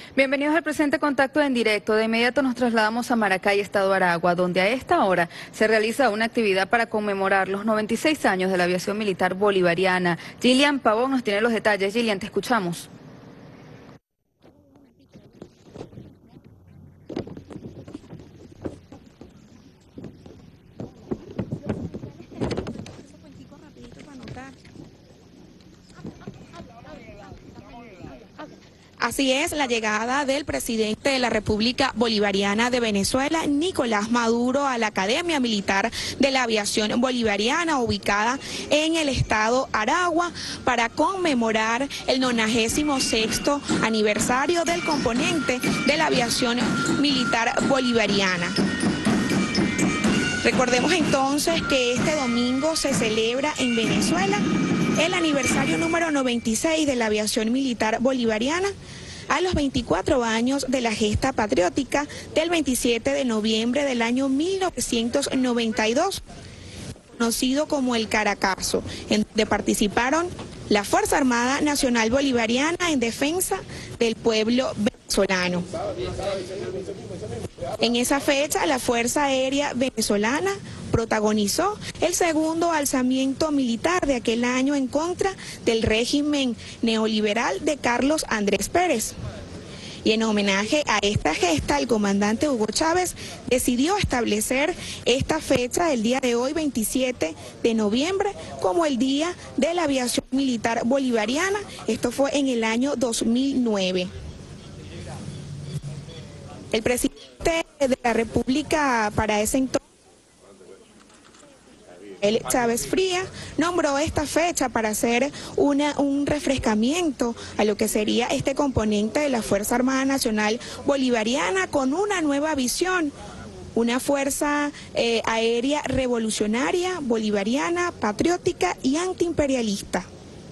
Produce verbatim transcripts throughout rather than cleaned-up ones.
Bienvenidos al presente contacto en directo. De inmediato nos trasladamos a Maracay, Estado Aragua, donde a esta hora se realiza una actividad para conmemorar los noventa y seis años de la aviación militar bolivariana. Gillian Pavón nos tiene los detalles. Gillian, te escuchamos. Así es, la llegada del presidente de la República Bolivariana de Venezuela, Nicolás Maduro, a la Academia Militar de la Aviación Bolivariana, ubicada en el estado Aragua, para conmemorar el nonagésimo sexto aniversario del componente de la aviación militar bolivariana. Recordemos entonces que este domingo se celebra en Venezuela el aniversario número noventa y seis de la aviación militar bolivariana, a los veinticuatro años de la gesta patriótica del veintisiete de noviembre del año mil novecientos noventa y dos, conocido como el Caracazo, en donde participaron la Fuerza Armada Nacional Bolivariana en defensa del pueblo venezolano. En esa fecha, la Fuerza Aérea Venezolana protagonizó el segundo alzamiento militar de aquel año en contra del régimen neoliberal de Carlos Andrés Pérez. Y en homenaje a esta gesta, el comandante Hugo Chávez decidió establecer esta fecha, el día de hoy, veintisiete de noviembre, como el Día de la Aviación Militar Bolivariana. Esto fue en el año dos mil nueve. El presidente de la República para ese entonces, el Chávez Frías, nombró esta fecha para hacer una, un refrescamiento a lo que sería este componente de la Fuerza Armada Nacional Bolivariana, con una nueva visión, una fuerza eh, aérea revolucionaria, bolivariana, patriótica y antiimperialista.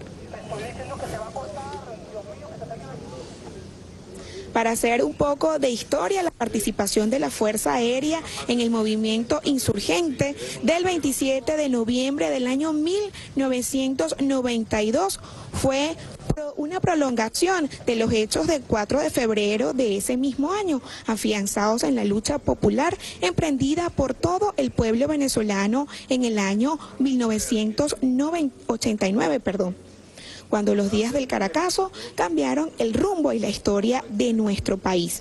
Para hacer un poco de historia, la participación de la Fuerza Aérea en el movimiento insurgente del veintisiete de noviembre del año mil novecientos noventa y dos fue una prolongación de los hechos del cuatro de febrero de ese mismo año, afianzados en la lucha popular emprendida por todo el pueblo venezolano en el año mil novecientos ochenta y nueve, perdón. Cuando los días del Caracazo cambiaron el rumbo y la historia de nuestro país.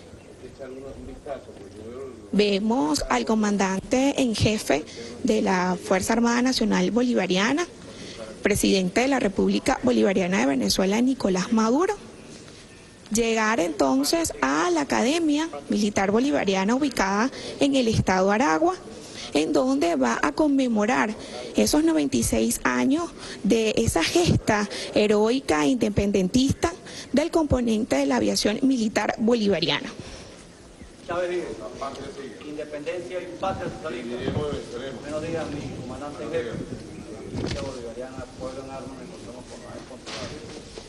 Vemos al comandante en jefe de la Fuerza Armada Nacional Bolivariana, presidente de la República Bolivariana de Venezuela, Nicolás Maduro, llegar entonces a la Academia Militar Bolivariana ubicada en el estado Aragua, en donde va a conmemorar esos noventa y seis años de esa gesta heroica e independentista del componente de la aviación militar bolivariana. Chávez dijo, independencia y patria socialismo. Buenos días, mi comandante en jefe. La bolivariana, pueblo en armas, nos encontramos con la responsabilidad.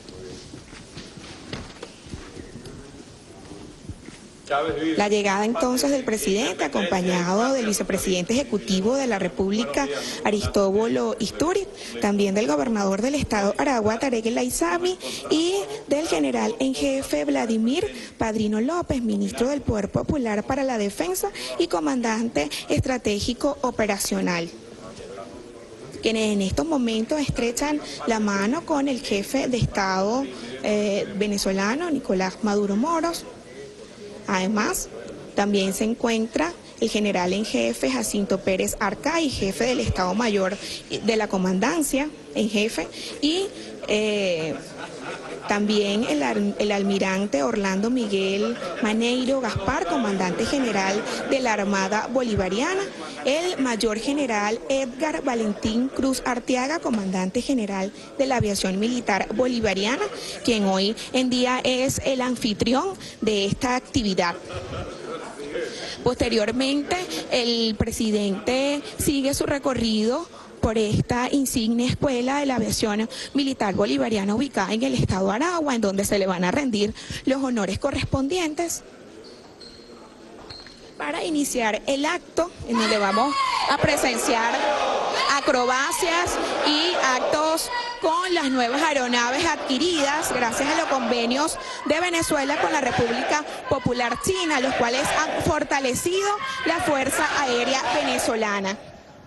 La llegada entonces del presidente, acompañado del vicepresidente ejecutivo de la República, Aristóbulo Istúriz, también del gobernador del estado Aragua, Tarek El Aizami, y del general en jefe Vladimir Padrino López, ministro del Poder Popular para la Defensa y comandante estratégico operacional, quienes en estos momentos estrechan la mano con el jefe de Estado eh, venezolano, Nicolás Maduro Moros. Además, también se encuentra el general en jefe Jacinto Pérez Arcay, jefe del Estado Mayor de la Comandancia en jefe, y eh, también el, el almirante Orlando Miguel Maneiro Gaspar, comandante general de la Armada Bolivariana, el mayor general Edgar Valentín Cruz Arteaga, comandante general de la aviación militar bolivariana, quien hoy en día es el anfitrión de esta actividad. Posteriormente, el presidente sigue su recorrido por esta insigne escuela de la aviación militar bolivariana ubicada en el estado Aragua, en donde se le van a rendir los honores correspondientes para iniciar el acto, en donde vamos a presenciar acrobacias y actos con las nuevas aeronaves adquiridas gracias a los convenios de Venezuela con la República Popular China, los cuales han fortalecido la Fuerza Aérea Venezolana.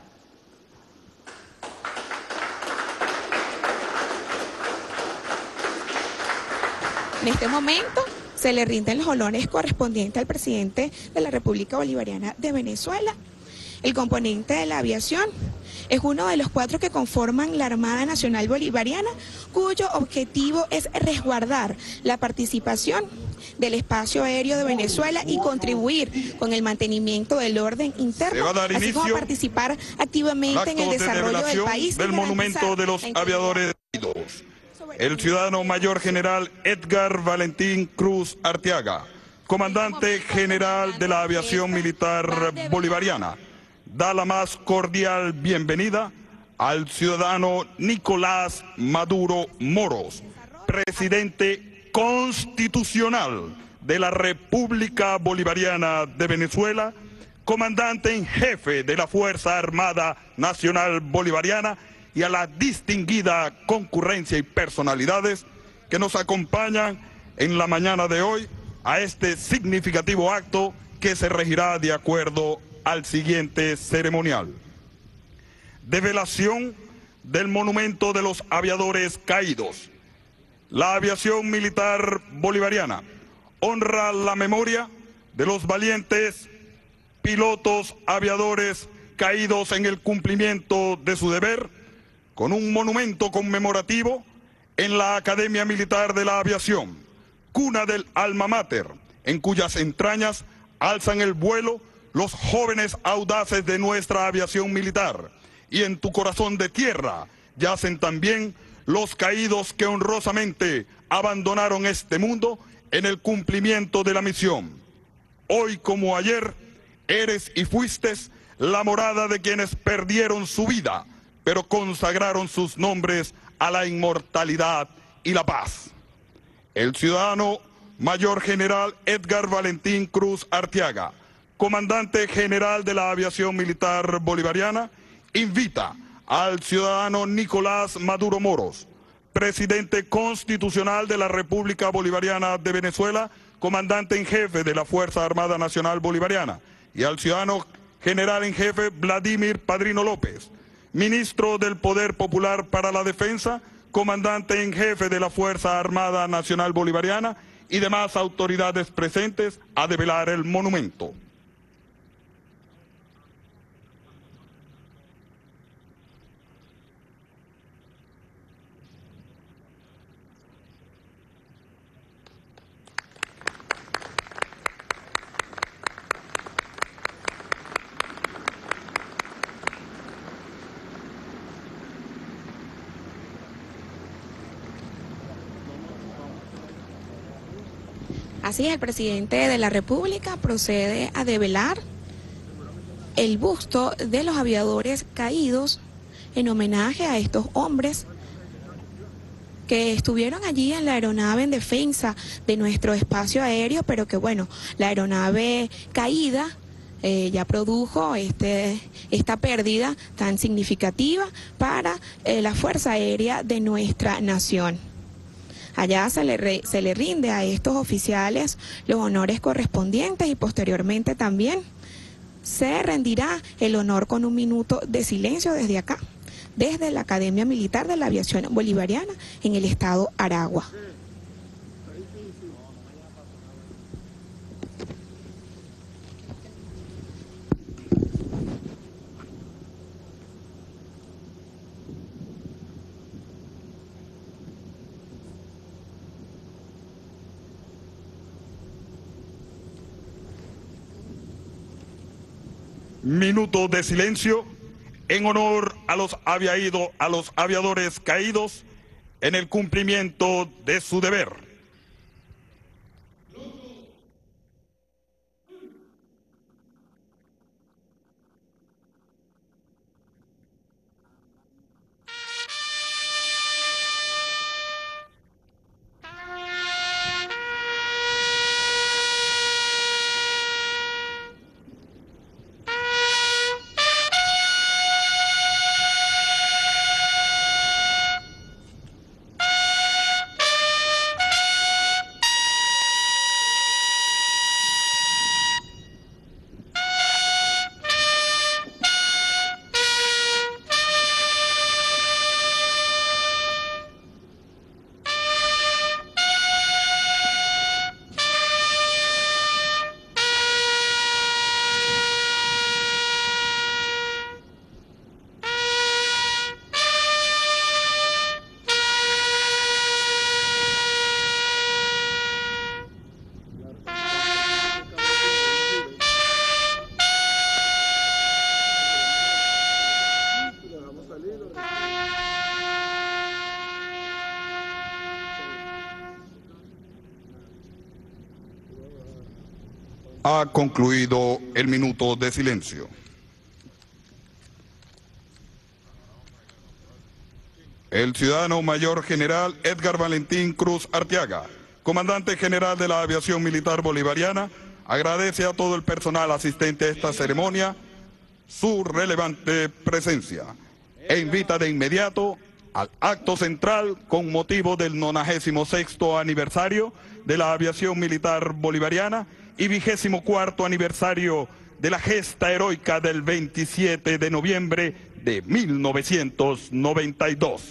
En este momento se le rinden los honores correspondientes al presidente de la República Bolivariana de Venezuela. El componente de la aviación es uno de los cuatro que conforman la Armada Nacional Bolivariana, cuyo objetivo es resguardar la participación del espacio aéreo de Venezuela y contribuir con el mantenimiento del orden interno, así como participar activamente en el desarrollo del país. Del monumento de los aviadores caídos. El ciudadano mayor general Edgar Valentín Cruz Arteaga, comandante general de la aviación militar bolivariana, da la más cordial bienvenida al ciudadano Nicolás Maduro Moros, presidente constitucional de la República Bolivariana de Venezuela, comandante en jefe de la Fuerza Armada Nacional Bolivariana, y a la distinguida concurrencia y personalidades que nos acompañan en la mañana de hoy a este significativo acto que se regirá de acuerdo al siguiente ceremonial. Develación del monumento de los aviadores caídos. La aviación militar bolivariana honra la memoria de los valientes pilotos aviadores caídos en el cumplimiento de su deber, con un monumento conmemorativo en la Academia Militar de la Aviación, cuna del alma mater, en cuyas entrañas alzan el vuelo los jóvenes audaces de nuestra aviación militar, y en tu corazón de tierra yacen también los caídos que honrosamente abandonaron este mundo en el cumplimiento de la misión. Hoy como ayer, eres y fuiste la morada de quienes perdieron su vida, pero consagraron sus nombres a la inmortalidad y la paz. El ciudadano mayor general Edgar Valentín Cruz Arteaga, comandante general de la aviación militar bolivariana, invita al ciudadano Nicolás Maduro Moros, presidente constitucional de la República Bolivariana de Venezuela, comandante en jefe de la Fuerza Armada Nacional Bolivariana, y al ciudadano general en jefe Vladimir Padrino López, ministro del Poder Popular para la Defensa, comandante en jefe de la Fuerza Armada Nacional Bolivariana y demás autoridades presentes a develar el monumento. Así es, el presidente de la República procede a develar el busto de los aviadores caídos en homenaje a estos hombres que estuvieron allí en la aeronave en defensa de nuestro espacio aéreo, pero que bueno, la aeronave caída eh, ya produjo este, esta pérdida tan significativa para eh, la Fuerza Aérea de nuestra nación. Allá se le, re, se le rinde a estos oficiales los honores correspondientes y posteriormente también se rendirá el honor con un minuto de silencio desde acá, desde la Academia Militar de la Aviación Bolivariana en el estado Aragua. Minuto de silencio en honor a los, aviaído, a los aviadores caídos en el cumplimiento de su deber. Ha concluido el minuto de silencio. El ciudadano mayor general Edgar Valentín Cruz Arteaga, comandante general de la Aviación Militar Bolivariana, agradece a todo el personal asistente a esta ceremonia su relevante presencia e invita de inmediato al acto central con motivo del nonagésimo sexto aniversario de la Aviación Militar Bolivariana y vigésimo cuarto aniversario de la gesta heroica del veintisiete de noviembre de mil novecientos noventa y dos.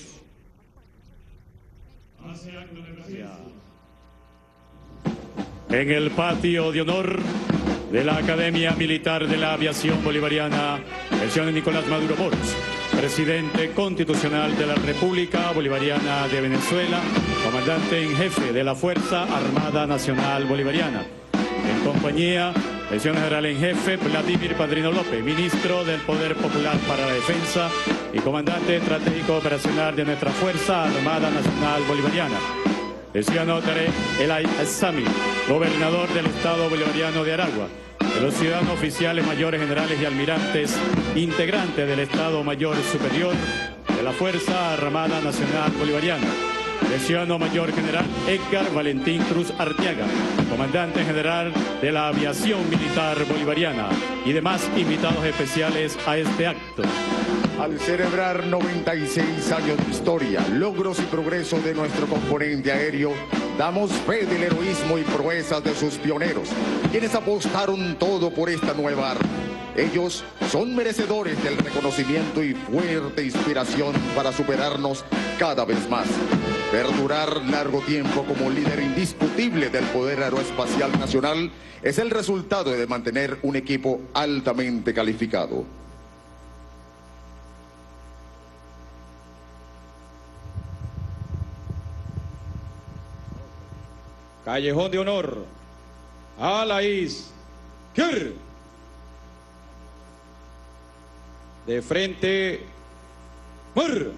En el patio de honor de la Academia Militar de la Aviación Bolivariana, el señor Nicolás Maduro Moros, presidente constitucional de la República Bolivariana de Venezuela, comandante en jefe de la Fuerza Armada Nacional Bolivariana. En compañía del señor general en jefe Vladimir Padrino López, ministro del Poder Popular para la Defensa y comandante estratégico operacional de nuestra Fuerza Armada Nacional Bolivariana. El ciudadano Tarek El Aissami, gobernador del Estado Bolivariano de Aragua. De los ciudadanos oficiales mayores generales y almirantes, integrantes del Estado Mayor Superior de la Fuerza Armada Nacional Bolivariana. El ciudadano mayor general Edgar Valentín Cruz Arteaga, comandante general de la Aviación Militar Bolivariana, y demás invitados especiales a este acto. Al celebrar noventa y seis años de historia, logros y progreso de nuestro componente aéreo, damos fe del heroísmo y proezas de sus pioneros, quienes apostaron todo por esta nueva arma. Ellos son merecedores del reconocimiento y fuerte inspiración para superarnos cada vez más. Perdurar largo tiempo como líder indiscutible del poder aeroespacial nacional es el resultado de mantener un equipo altamente calificado. Callejón de honor a la izquierda. De frente, ¡mur!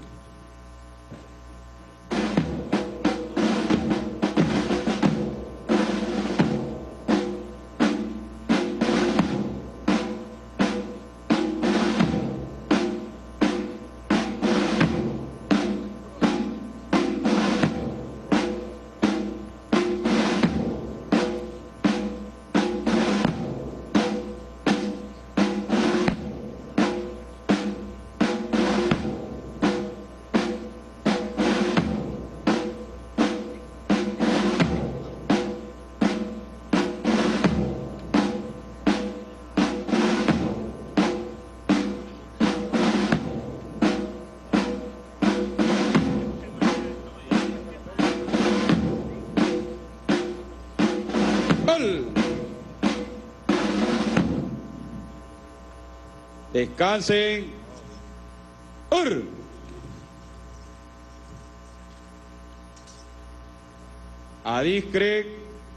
Descansen. ¡Ur! A discreción.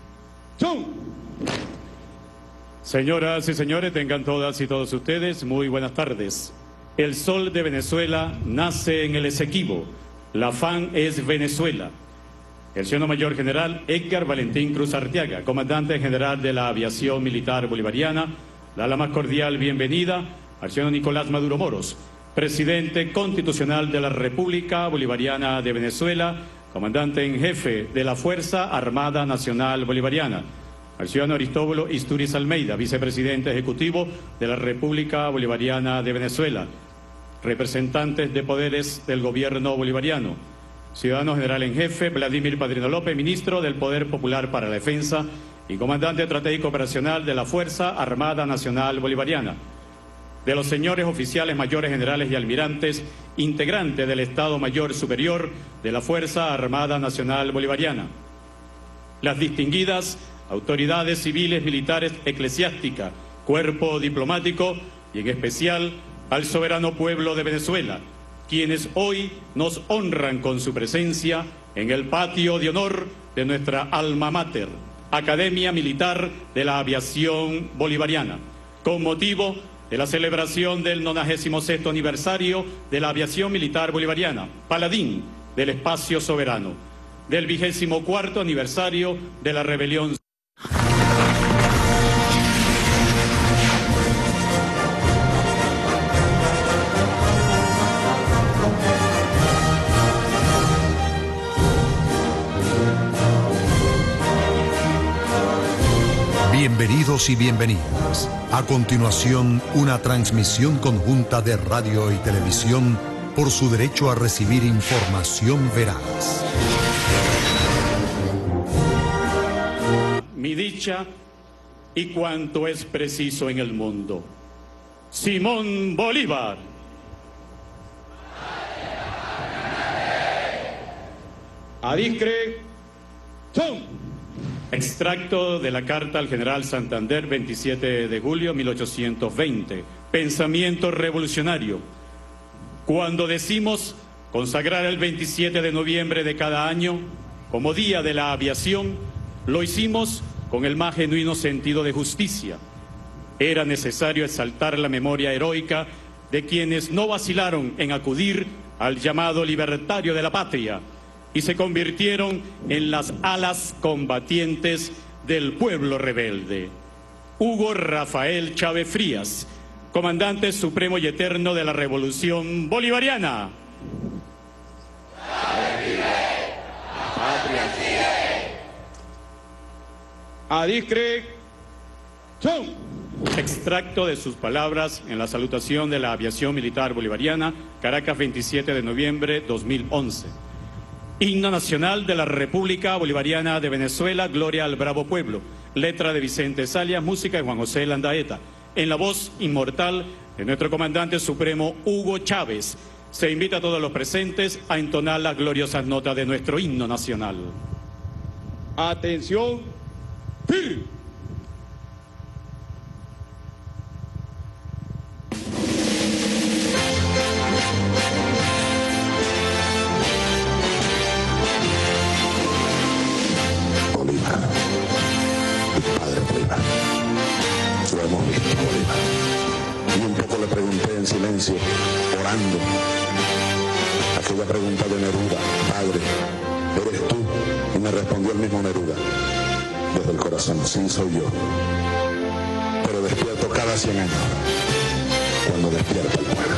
Señoras y señores, tengan todas y todos ustedes muy buenas tardes. El sol de Venezuela nace en el Esequibo. La FAN es Venezuela. El ciudadano mayor general Edgar Valentín Cruz Arteaga, comandante general de la Aviación Militar Bolivariana, da la más cordial bienvenida al ciudadano Nicolás Maduro Moros, presidente constitucional de la República Bolivariana de Venezuela, comandante en jefe de la Fuerza Armada Nacional Bolivariana, al ciudadano Aristóbulo Isturiz Almeida, vicepresidente ejecutivo de la República Bolivariana de Venezuela, representantes de poderes del gobierno bolivariano, ciudadano general en jefe Vladimir Padrino López, ministro del Poder Popular para la Defensa y comandante estratégico operacional de la Fuerza Armada Nacional Bolivariana, de los señores oficiales mayores generales y almirantes, integrantes del Estado Mayor Superior de la Fuerza Armada Nacional Bolivariana, las distinguidas autoridades civiles, militares, eclesiásticas, cuerpo diplomático y en especial al soberano pueblo de Venezuela, quienes hoy nos honran con su presencia en el patio de honor de nuestra alma mater, Academia Militar de la Aviación Bolivariana, con motivo de la celebración del nonagésimo sexto aniversario de la Aviación Militar Bolivariana, paladín del espacio soberano, del vigésimo cuarto aniversario de la rebelión. Bienvenidos y bienvenidas. A continuación, una transmisión conjunta de radio y televisión por su derecho a recibir información veraz. Mi dicha y cuanto es preciso en el mundo. Simón Bolívar. Adiscre. Son. Extracto de la carta al general Santander, veintisiete de julio de mil ochocientos veinte. Pensamiento revolucionario. Cuando decimos consagrar el veintisiete de noviembre de cada año como Día de la Aviación, lo hicimos con el más genuino sentido de justicia. Era necesario exaltar la memoria heroica de quienes no vacilaron en acudir al llamado libertario de la patria y se convirtieron en las alas combatientes del pueblo rebelde. Hugo Rafael Chávez Frías, comandante supremo y eterno de la Revolución Bolivariana. Adiscre. Son. Extracto de sus palabras en la salutación de la aviación militar bolivariana, Caracas, veintisiete de noviembre de dos mil once. Himno nacional de la República Bolivariana de Venezuela, Gloria al Bravo Pueblo. Letra de Vicente Salias, música de Juan José Landaeta. En la voz inmortal de nuestro comandante supremo Hugo Chávez. Se invita a todos los presentes a entonar las gloriosas notas de nuestro himno nacional. Atención. ¡Fir! Bolívar, mi padre Bolívar, lo hemos visto, Bolívar. Y un poco le pregunté en silencio, orando, aquella pregunta de Neruda: padre, ¿eres tú? Y me respondió el mismo Neruda, desde el corazón: sí, soy yo. Pero despierto cada cien años, cuando despierta el pueblo.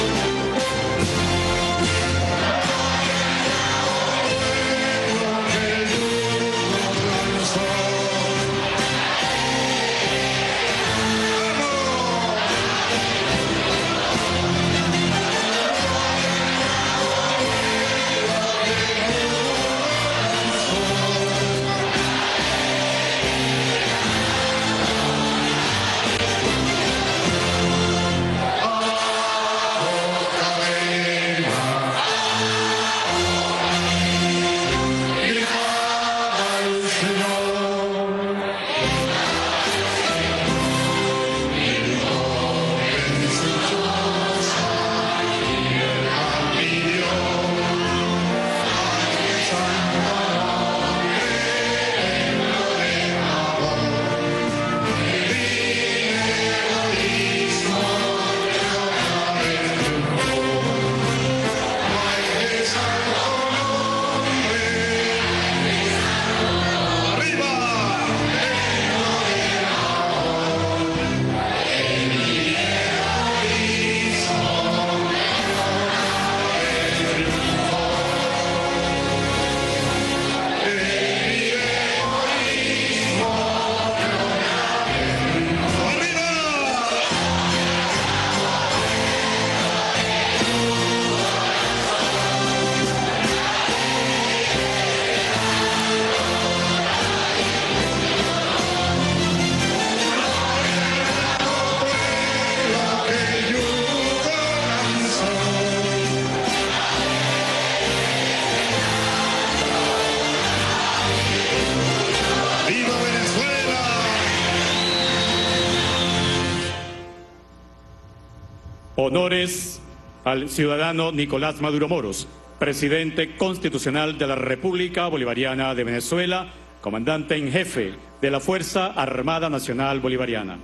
Honores al ciudadano Nicolás Maduro Moros, presidente constitucional de la República Bolivariana de Venezuela, comandante en jefe de la Fuerza Armada Nacional Bolivariana.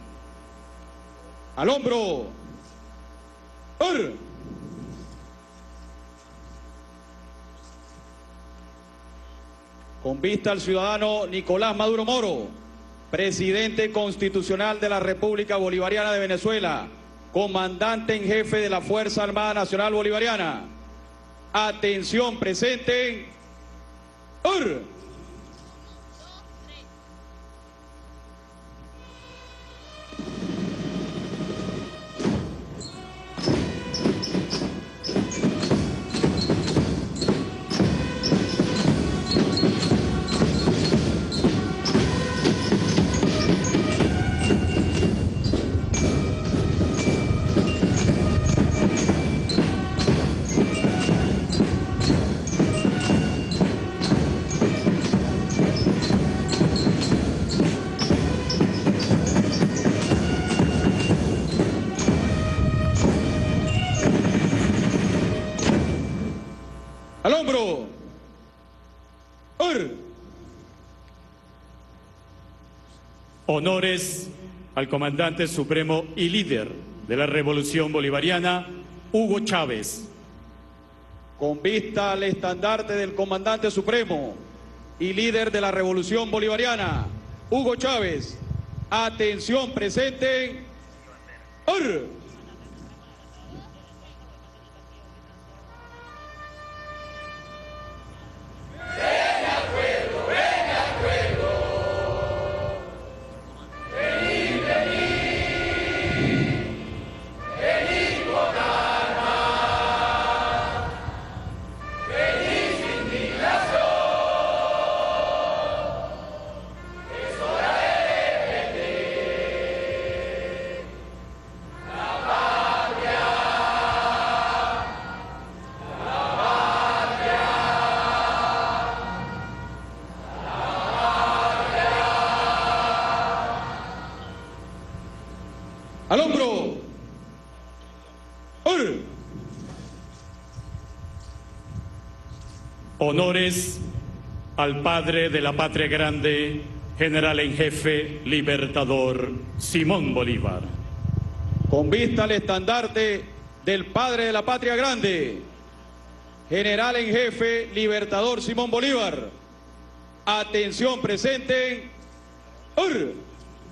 Al hombro. ¡Or! Con vista al ciudadano Nicolás Maduro Moro, presidente constitucional de la República Bolivariana de Venezuela, comandante en jefe de la Fuerza Armada Nacional Bolivariana. Atención, presente. ¡Or! Honores al comandante supremo y líder de la Revolución Bolivariana, Hugo Chávez. Con vista al estandarte del comandante supremo y líder de la Revolución Bolivariana, Hugo Chávez. Atención, presente. ¡Or! ¡Al hombro! ¡Or! Honores al padre de la patria grande, general en jefe, libertador Simón Bolívar. Con vista al estandarte del padre de la patria grande, general en jefe, libertador Simón Bolívar. Atención, presente. ¡Or!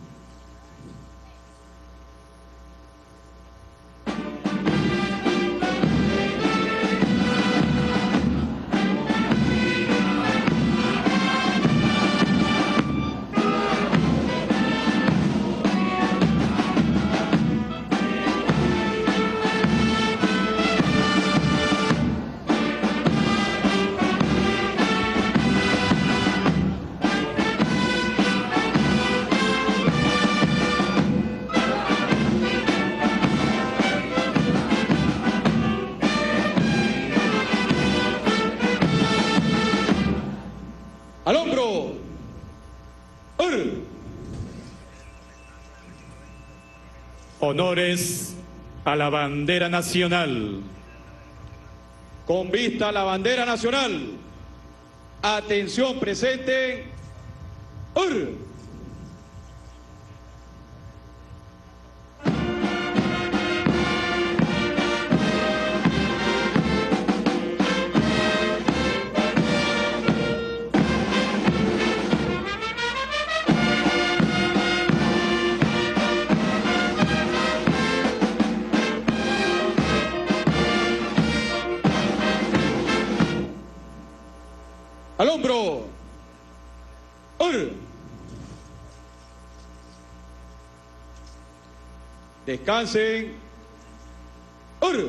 ¡Al hombro! ¡Or! Honores a la bandera nacional. Con vista a la bandera nacional. Atención, presente. ¡Or! ¡Al hombro! ¡Or! Descansen. ¡Or!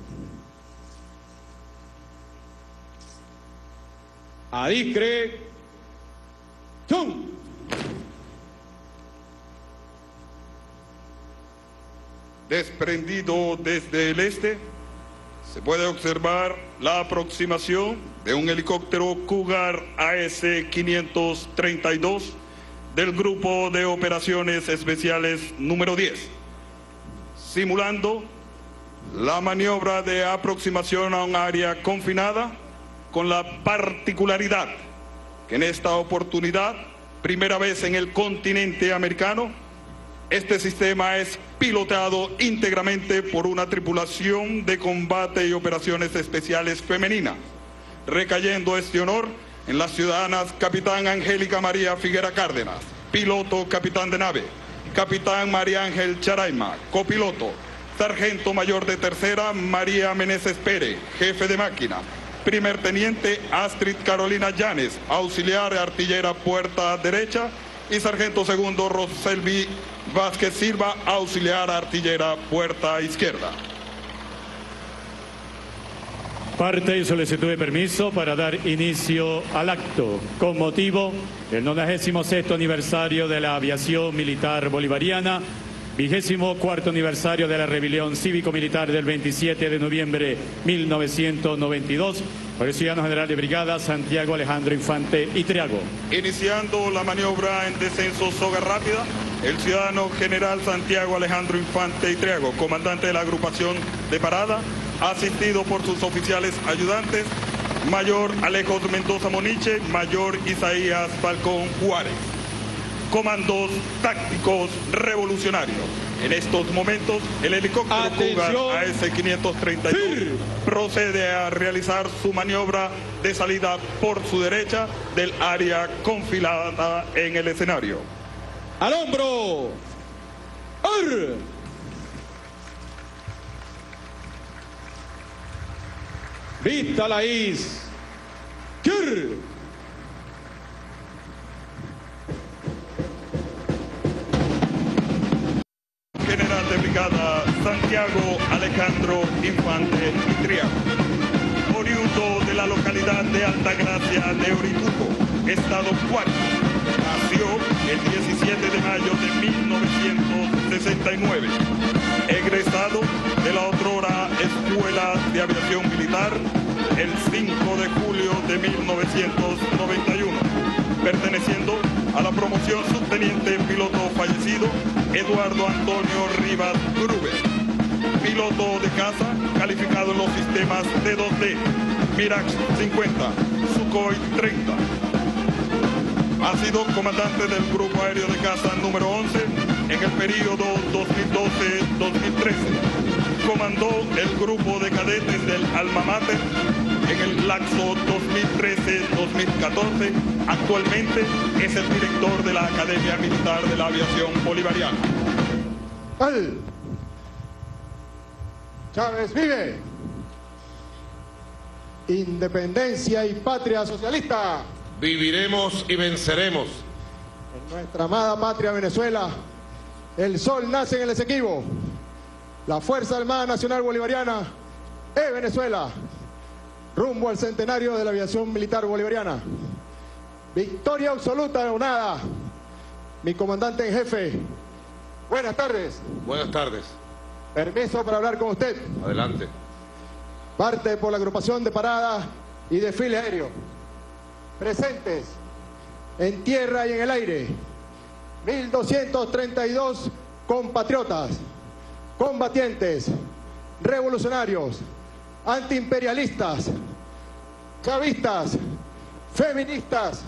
A discre. ¡Chum! Desprendido desde el este, se puede observar la aproximación de un helicóptero Cougar A S quinientos treinta y dos del Grupo de Operaciones Especiales número diez, simulando la maniobra de aproximación a un área confinada, con la particularidad que en esta oportunidad, primera vez en el continente americano, este sistema es pilotado íntegramente por una tripulación de combate y operaciones especiales femenina, recayendo este honor en las ciudadanas Capitán Angélica María Figuera Cárdenas, piloto capitán de nave, Capitán María Ángel Charaima, copiloto, Sargento Mayor de Tercera María Meneses Pérez, jefe de máquina, Primer Teniente Astrid Carolina Llanes, auxiliar artillera puerta derecha, y Sargento Segundo Roselvi Vázquez Silva, auxiliar artillera puerta izquierda. Parte y solicitud de permiso para dar inicio al acto con motivo del noventa y seis aniversario de la aviación militar bolivariana, vigésimo cuarto aniversario de la rebelión cívico-militar del veintisiete de noviembre de mil novecientos noventa y dos, por el ciudadano general de brigada Santiago Alejandro Infante Itriago. Iniciando la maniobra en descenso soga rápida, el ciudadano general Santiago Alejandro Infante Itriago, comandante de la agrupación de parada, asistido por sus oficiales ayudantes, mayor Alejo Mendoza Moniche, mayor Isaías Falcón Juárez. Comandos Tácticos Revolucionarios. En estos momentos, el helicóptero Cougar A S quinientos treinta y dos procede a realizar su maniobra de salida por su derecha del área confilada en el escenario. ¡Al hombro! ¡Ar! ¡Vista la is! ¡Kir! General de Brigada Santiago Alejandro Infante Triago, oriundo de la localidad de Altagracia de Orituco, Estado Cuarto. Nació el diecisiete de mayo de mil novecientos sesenta y nueve. Egresado de la otrora Escuela de Aviación Militar el cinco de julio de mil novecientos noventa y uno, perteneciendo a la promoción subteniente piloto fallecido Eduardo Antonio Rivas Gruber, piloto de caza calificado en los sistemas T dos D, Mirage cincuenta, Sukhoi treinta. Ha sido comandante del Grupo Aéreo de Caza número once en el periodo dos mil doce a dos mil trece. Comandó el Grupo de Cadetes del Alma Mater en el lapso dos mil trece a dos mil catorce. Actualmente es el director de la Academia Militar de la Aviación Bolivariana. ¡Al! Chávez vive. Independencia y patria socialista. Viviremos y venceremos. En nuestra amada patria Venezuela, el sol nace en el Esequibo. La Fuerza Armada Nacional Bolivariana es Venezuela, rumbo al centenario de la aviación militar bolivariana. Victoria absoluta o nada. Mi comandante en jefe, buenas tardes. Buenas tardes. Permiso para hablar con usted. Adelante. Parte por la agrupación de parada y desfile aéreo. Presentes en tierra y en el aire, mil doscientos treinta y dos compatriotas, combatientes, revolucionarios, antiimperialistas, chavistas, feministas,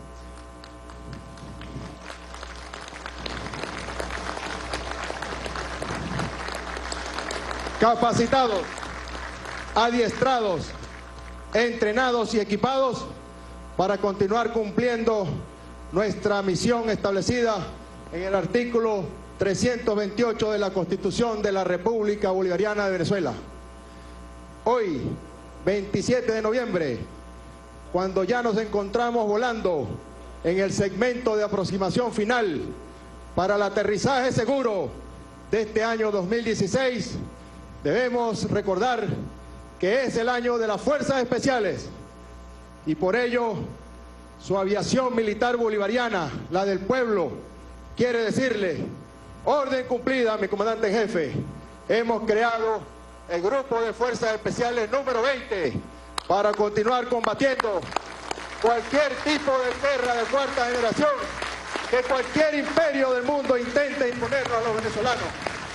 capacitados, adiestrados, entrenados y equipados para continuar cumpliendo nuestra misión establecida en el artículo trescientos veintiocho de la Constitución de la República Bolivariana de Venezuela. Hoy, veintisiete de noviembre, cuando ya nos encontramos volando en el segmento de aproximación final para el aterrizaje seguro de este año dos mil dieciséis, debemos recordar que es el año de las Fuerzas Especiales y por ello su aviación militar bolivariana, la del pueblo, quiere decirle: orden cumplida, mi comandante en jefe. Hemos creado el Grupo de Fuerzas Especiales número veinte para continuar combatiendo cualquier tipo de guerra de cuarta generación que cualquier imperio del mundo intente imponernos a los venezolanos.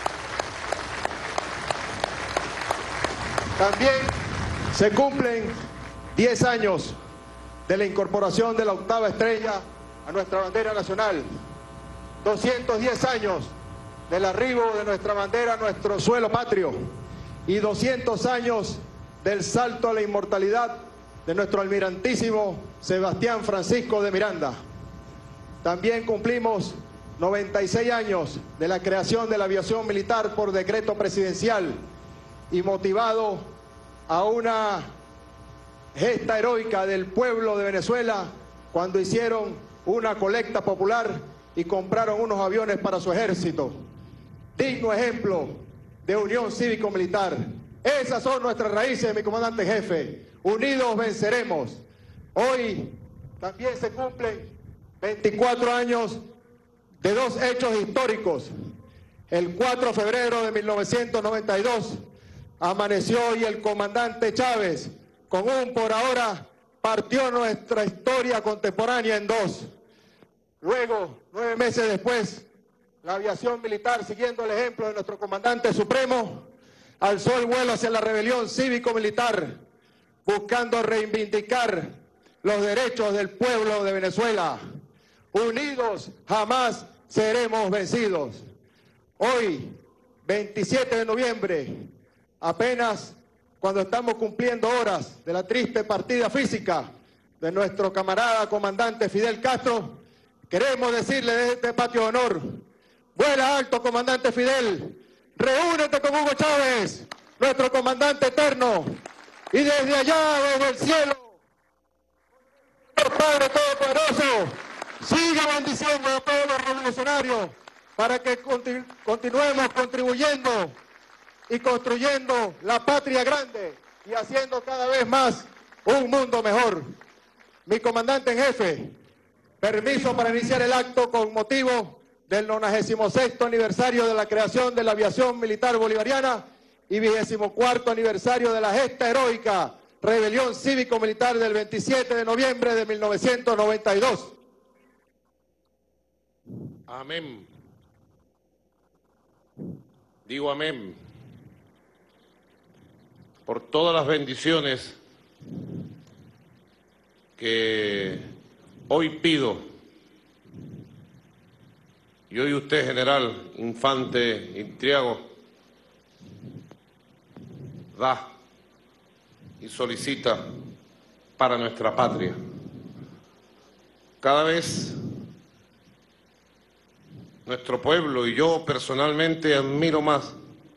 También se cumplen diez años de la incorporación de la octava estrella a nuestra bandera nacional, doscientos diez años del arribo de nuestra bandera a nuestro suelo patrio y doscientos años del salto a la inmortalidad de nuestro almirantísimo Sebastián Francisco de Miranda. También cumplimos noventa y seis años de la creación de la aviación militar por decreto presidencial y motivado a una gesta heroica del pueblo de Venezuela cuando hicieron una colecta popular y compraron unos aviones para su ejército. Digno ejemplo de unión cívico-militar. Esas son nuestras raíces, mi comandante jefe. Unidos venceremos. Hoy también se cumplen veinticuatro años de dos hechos históricos. El cuatro de febrero de mil novecientos noventa y dos amaneció y el comandante Chávez, con un por ahora, partió nuestra historia contemporánea en dos. Luego, nueve meses después, la aviación militar, siguiendo el ejemplo de nuestro comandante supremo, alzó el vuelo hacia la rebelión cívico-militar, buscando reivindicar los derechos del pueblo de Venezuela. unidos jamás seremos vencidos. Hoy, veintisiete de noviembre, apenas cuando estamos cumpliendo horas de la triste partida física de nuestro camarada comandante Fidel Castro, queremos decirle desde este patio de honor: vuela alto, comandante Fidel, reúnete con Hugo Chávez, nuestro comandante eterno, y desde allá, desde el cielo, Padre Todopoderoso, siga bendiciendo a todos los revolucionarios para que continu continuemos contribuyendo y construyendo la patria grande y haciendo cada vez más un mundo mejor. Mi comandante en jefe, permiso para iniciar el acto con motivo del nonagésimo sexto aniversario de la creación de la aviación militar bolivariana y vigésimo cuarto aniversario de la gesta heroica rebelión cívico-militar del veintisiete de noviembre de mil novecientos noventa y dos. Amén. Digo amén por todas las bendiciones que hoy pido. Y hoy usted, general Infante Intriago, da y solicita para nuestra patria. Cada vez nuestro pueblo y yo personalmente admiro más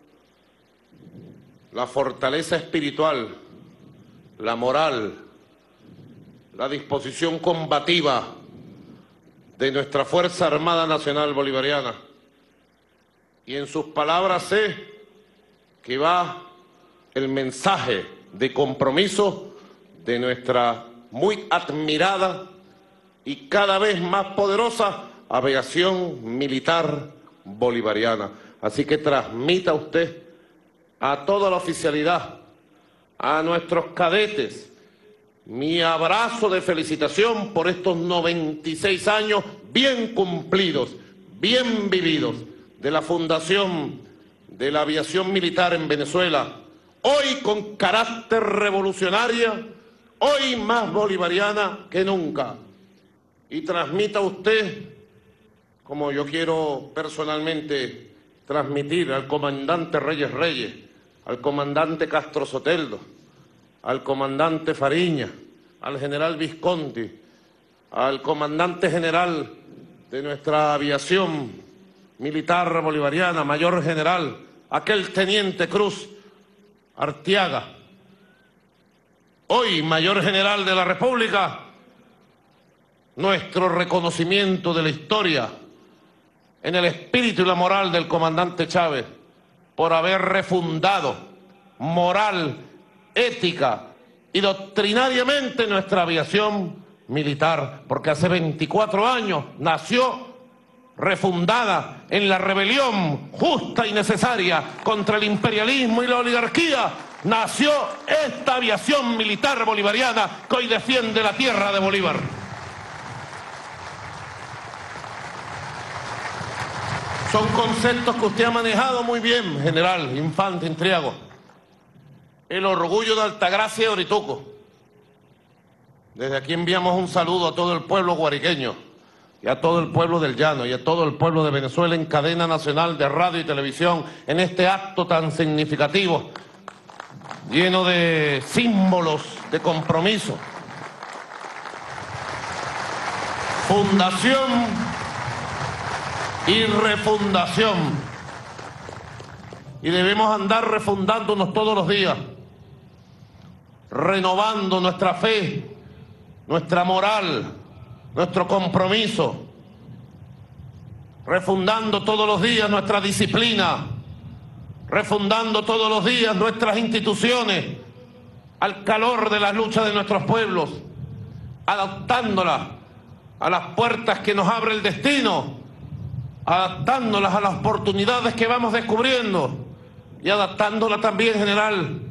la fortaleza espiritual, la moral, la disposición combativa de nuestra Fuerza Armada Nacional Bolivariana. Y en sus palabras sé que va el mensaje de compromiso de nuestra muy admirada y cada vez más poderosa aviación militar bolivariana. Así que transmita usted a toda la oficialidad, a nuestros cadetes, mi abrazo de felicitación por estos noventa y seis años bien cumplidos, bien vividos, de la fundación de la aviación militar en Venezuela, hoy con carácter revolucionaria, hoy más bolivariana que nunca. Y transmita usted, como yo quiero personalmente transmitir al comandante Reyes Reyes, al comandante Castro Soteldo, al comandante Fariña, al general Visconti, al comandante general de nuestra aviación militar bolivariana, mayor general, aquel teniente Cruz Artiaga, hoy mayor general de la República, nuestro reconocimiento de la historia en el espíritu y la moral del comandante Chávez por haber refundado moral, ética y doctrinariamente nuestra aviación militar, porque hace veinticuatro años nació refundada en la rebelión justa y necesaria contra el imperialismo y la oligarquía, nació esta aviación militar bolivariana que hoy defiende la tierra de Bolívar. Son conceptos que usted ha manejado muy bien, general Infante Intriago. El orgullo de Altagracia y Orituco. Desde aquí enviamos un saludo a todo el pueblo guariqueño y a todo el pueblo del Llano y a todo el pueblo de Venezuela en cadena nacional de radio y televisión en este acto tan significativo, lleno de símbolos de compromiso. Fundación y refundación. Y debemos andar refundándonos todos los días, renovando nuestra fe, nuestra moral, nuestro compromiso, refundando todos los días nuestra disciplina, refundando todos los días nuestras instituciones al calor de la lucha de nuestros pueblos, adaptándolas a las puertas que nos abre el destino, adaptándolas a las oportunidades que vamos descubriendo y adaptándolas también, general.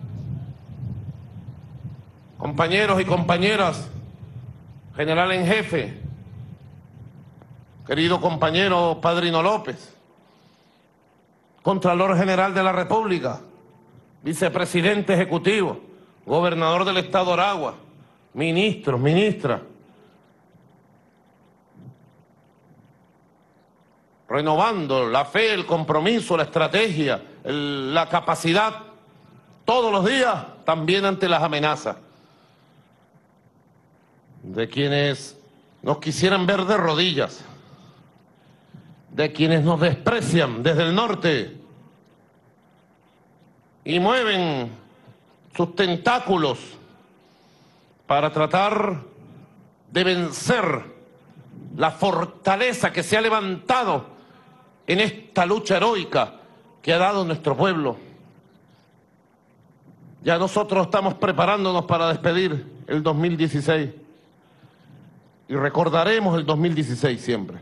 Compañeros y compañeras, general en jefe, querido compañero Padrino López, Contralor General de la República, Vicepresidente Ejecutivo, Gobernador del Estado Aragua, ministros, ministras, renovando la fe, el compromiso, la estrategia, el, la capacidad, todos los días, también ante las amenazas de quienes nos quisieran ver de rodillas, de quienes nos desprecian desde el norte y mueven sus tentáculos para tratar de vencer la fortaleza que se ha levantado en esta lucha heroica que ha dado nuestro pueblo. Ya nosotros estamos preparándonos para despedir el dos mil dieciséis y recordaremos el dos mil dieciséis siempre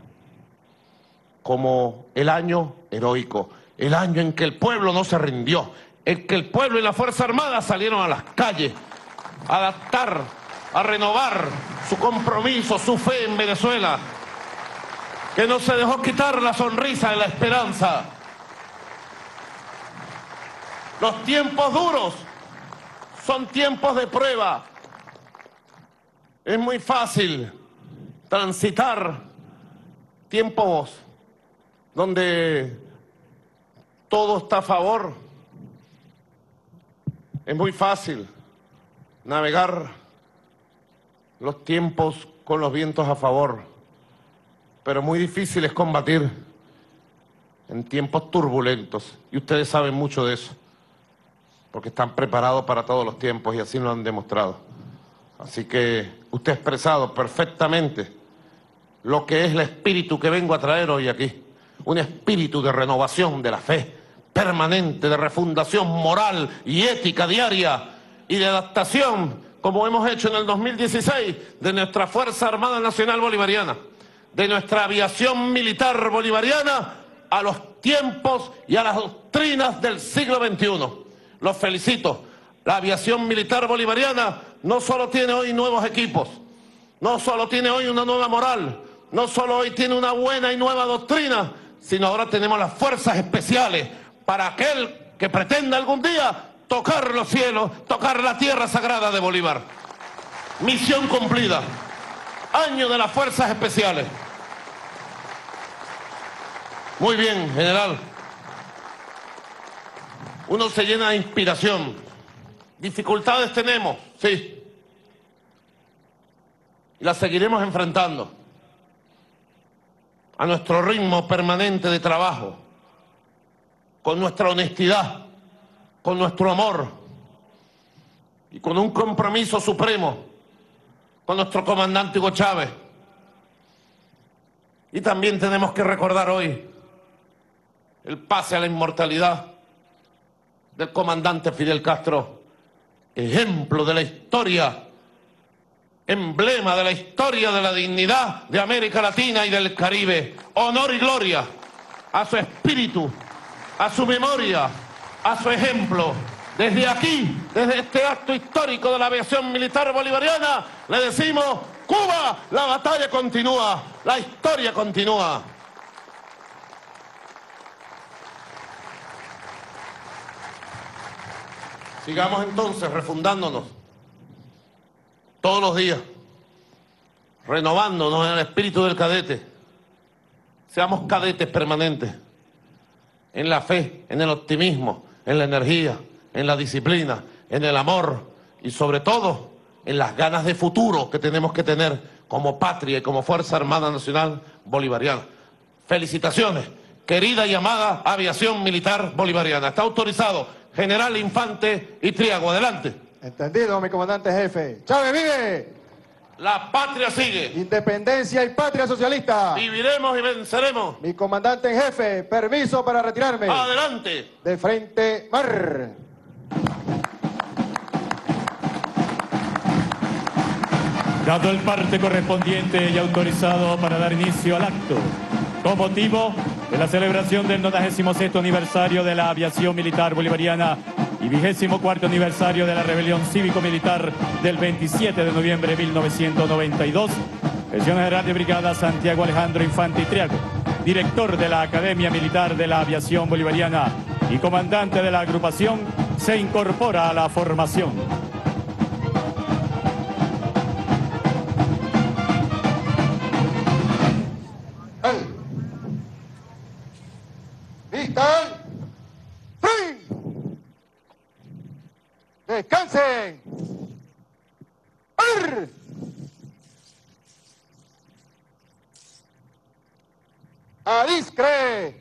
como el año heroico, el año en que el pueblo no se rindió, en que el pueblo y la Fuerza Armada salieron a las calles a adaptar, a renovar su compromiso, su fe en Venezuela, que no se dejó quitar la sonrisa de la esperanza. Los tiempos duros son tiempos de prueba. Es muy fácil transitar tiempos donde todo está a favor. Es muy fácil navegar los tiempos con los vientos a favor, pero muy difícil es combatir en tiempos turbulentos. Y ustedes saben mucho de eso, porque están preparados para todos los tiempos y así lo han demostrado. Así que usted ha expresado perfectamente lo que es el espíritu que vengo a traer hoy aquí. Un espíritu de renovación de la fe permanente, de refundación moral y ética diaria y de adaptación, como hemos hecho en el dos mil dieciséis, de nuestra Fuerza Armada Nacional Bolivariana, de nuestra aviación militar bolivariana a los tiempos y a las doctrinas del siglo veintiuno. Los felicito. La aviación militar bolivariana no solo tiene hoy nuevos equipos, no solo tiene hoy una nueva moral, no solo hoy tiene una buena y nueva doctrina, sino ahora tenemos las fuerzas especiales para aquel que pretenda algún día tocar los cielos, tocar la tierra sagrada de Bolívar. Misión cumplida. Año de las fuerzas especiales. Muy bien, general. Uno se llena de inspiración. Dificultades tenemos, sí. Y las seguiremos enfrentando a nuestro ritmo permanente de trabajo, con nuestra honestidad, con nuestro amor y con un compromiso supremo con nuestro comandante Hugo Chávez. Y también tenemos que recordar hoy el pase a la inmortalidad del comandante Fidel Castro, ejemplo de la historia, emblema de la historia de la dignidad de América Latina y del Caribe. Honor y gloria a su espíritu, a su memoria, a su ejemplo. Desde aquí, desde este acto histórico de la aviación militar bolivariana, le decimos: Cuba, la batalla continúa, la historia continúa. Sigamos entonces refundándonos todos los días, renovándonos en el espíritu del cadete. Seamos cadetes permanentes, en la fe, en el optimismo, en la energía, en la disciplina, en el amor y sobre todo en las ganas de futuro que tenemos que tener como patria y como Fuerza Armada Nacional Bolivariana. Felicitaciones, querida y amada aviación militar bolivariana. Está autorizado General Infante y Triago. Adelante. Entendido, mi comandante jefe. ¡Chávez vive! La patria sigue. Independencia y patria socialista. Viviremos y venceremos. Mi comandante en jefe, permiso para retirarme. Adelante. De frente, mar. Dado el parte correspondiente y autorizado para dar inicio al acto, con motivo de la celebración del noventa y seis aniversario de la aviación militar bolivariana y vigésimo cuarto aniversario de la rebelión cívico-militar del veintisiete de noviembre de mil novecientos noventa y dos, el señor general de brigada Santiago Alejandro Infante y Triago, director de la Academia Militar de la Aviación Bolivariana y comandante de la agrupación, se incorpora a la formación. Stand. Free. Descansen. Ar. A discreción.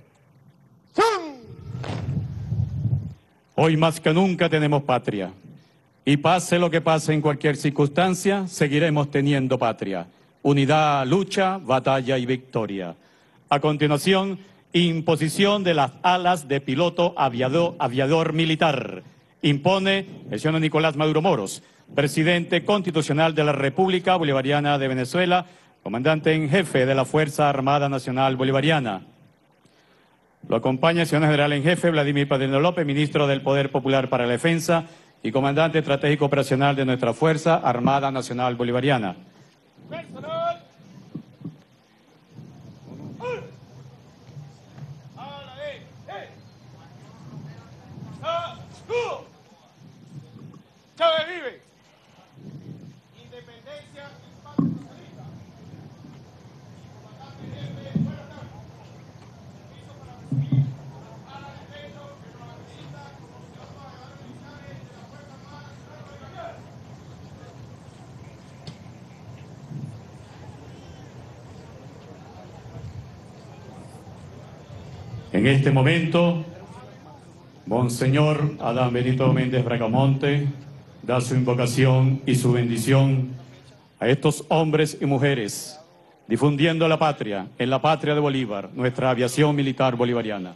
Hoy más que nunca tenemos patria. Y pase lo que pase en cualquier circunstancia, seguiremos teniendo patria. Unidad, lucha, batalla y victoria. A continuación, imposición de las alas de piloto aviador, aviador militar. Impone el señor Nicolás Maduro Moros, presidente constitucional de la República Bolivariana de Venezuela, comandante en jefe de la Fuerza Armada Nacional Bolivariana. Lo acompaña el señor general en jefe Vladimir Padrino López, ministro del Poder Popular para la Defensa y comandante estratégico operacional de nuestra Fuerza Armada Nacional Bolivariana. Personal. Chávez vive. Independencia y paz socialista. Comandante jefe, buenas tardes. Permiso para recibir a la defensa que nos acredita como piloto aviadores militares de la Fuerza Armada Nacional Bolivariana. En este momento, Monseñor Adán Benito Méndez Bracamonte da su invocación y su bendición a estos hombres y mujeres, difundiendo la patria, en la patria de Bolívar, nuestra aviación militar bolivariana.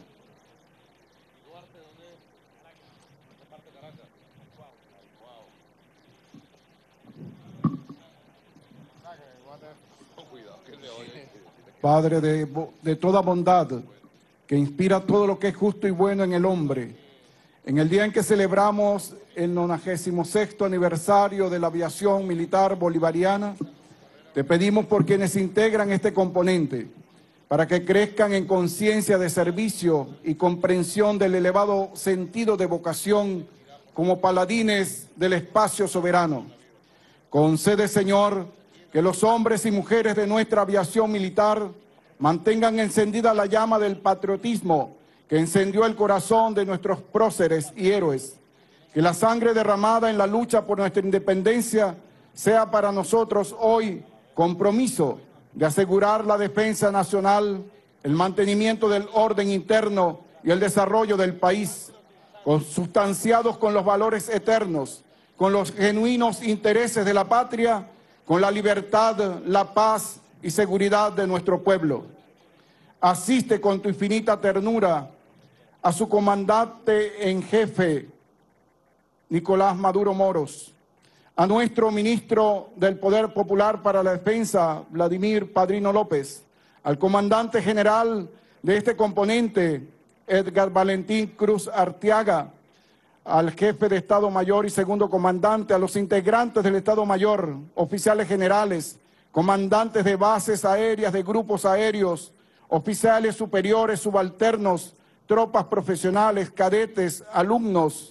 Padre de, de toda bondad, que inspira todo lo que es justo y bueno en el hombre, en el día en que celebramos el nonagésimo sexto aniversario de la aviación militar bolivariana, te pedimos por quienes integran este componente, para que crezcan en conciencia de servicio y comprensión del elevado sentido de vocación como paladines del espacio soberano. Concede, Señor, que los hombres y mujeres de nuestra aviación militar mantengan encendida la llama del patriotismo que encendió el corazón de nuestros próceres y héroes. Que la sangre derramada en la lucha por nuestra independencia sea para nosotros hoy compromiso de asegurar la defensa nacional, el mantenimiento del orden interno y el desarrollo del país, consustanciados con los valores eternos, con los genuinos intereses de la patria, con la libertad, la paz y seguridad de nuestro pueblo. Asiste con tu infinita ternura a su comandante en jefe, Nicolás Maduro Moros, a nuestro ministro del Poder Popular para la Defensa, Vladimir Padrino López, al comandante general de este componente, Edgar Valentín Cruz Arteaga, al jefe de Estado Mayor y segundo comandante, a los integrantes del Estado Mayor, oficiales generales, comandantes de bases aéreas, de grupos aéreos, oficiales superiores, subalternos, tropas profesionales, cadetes, alumnos,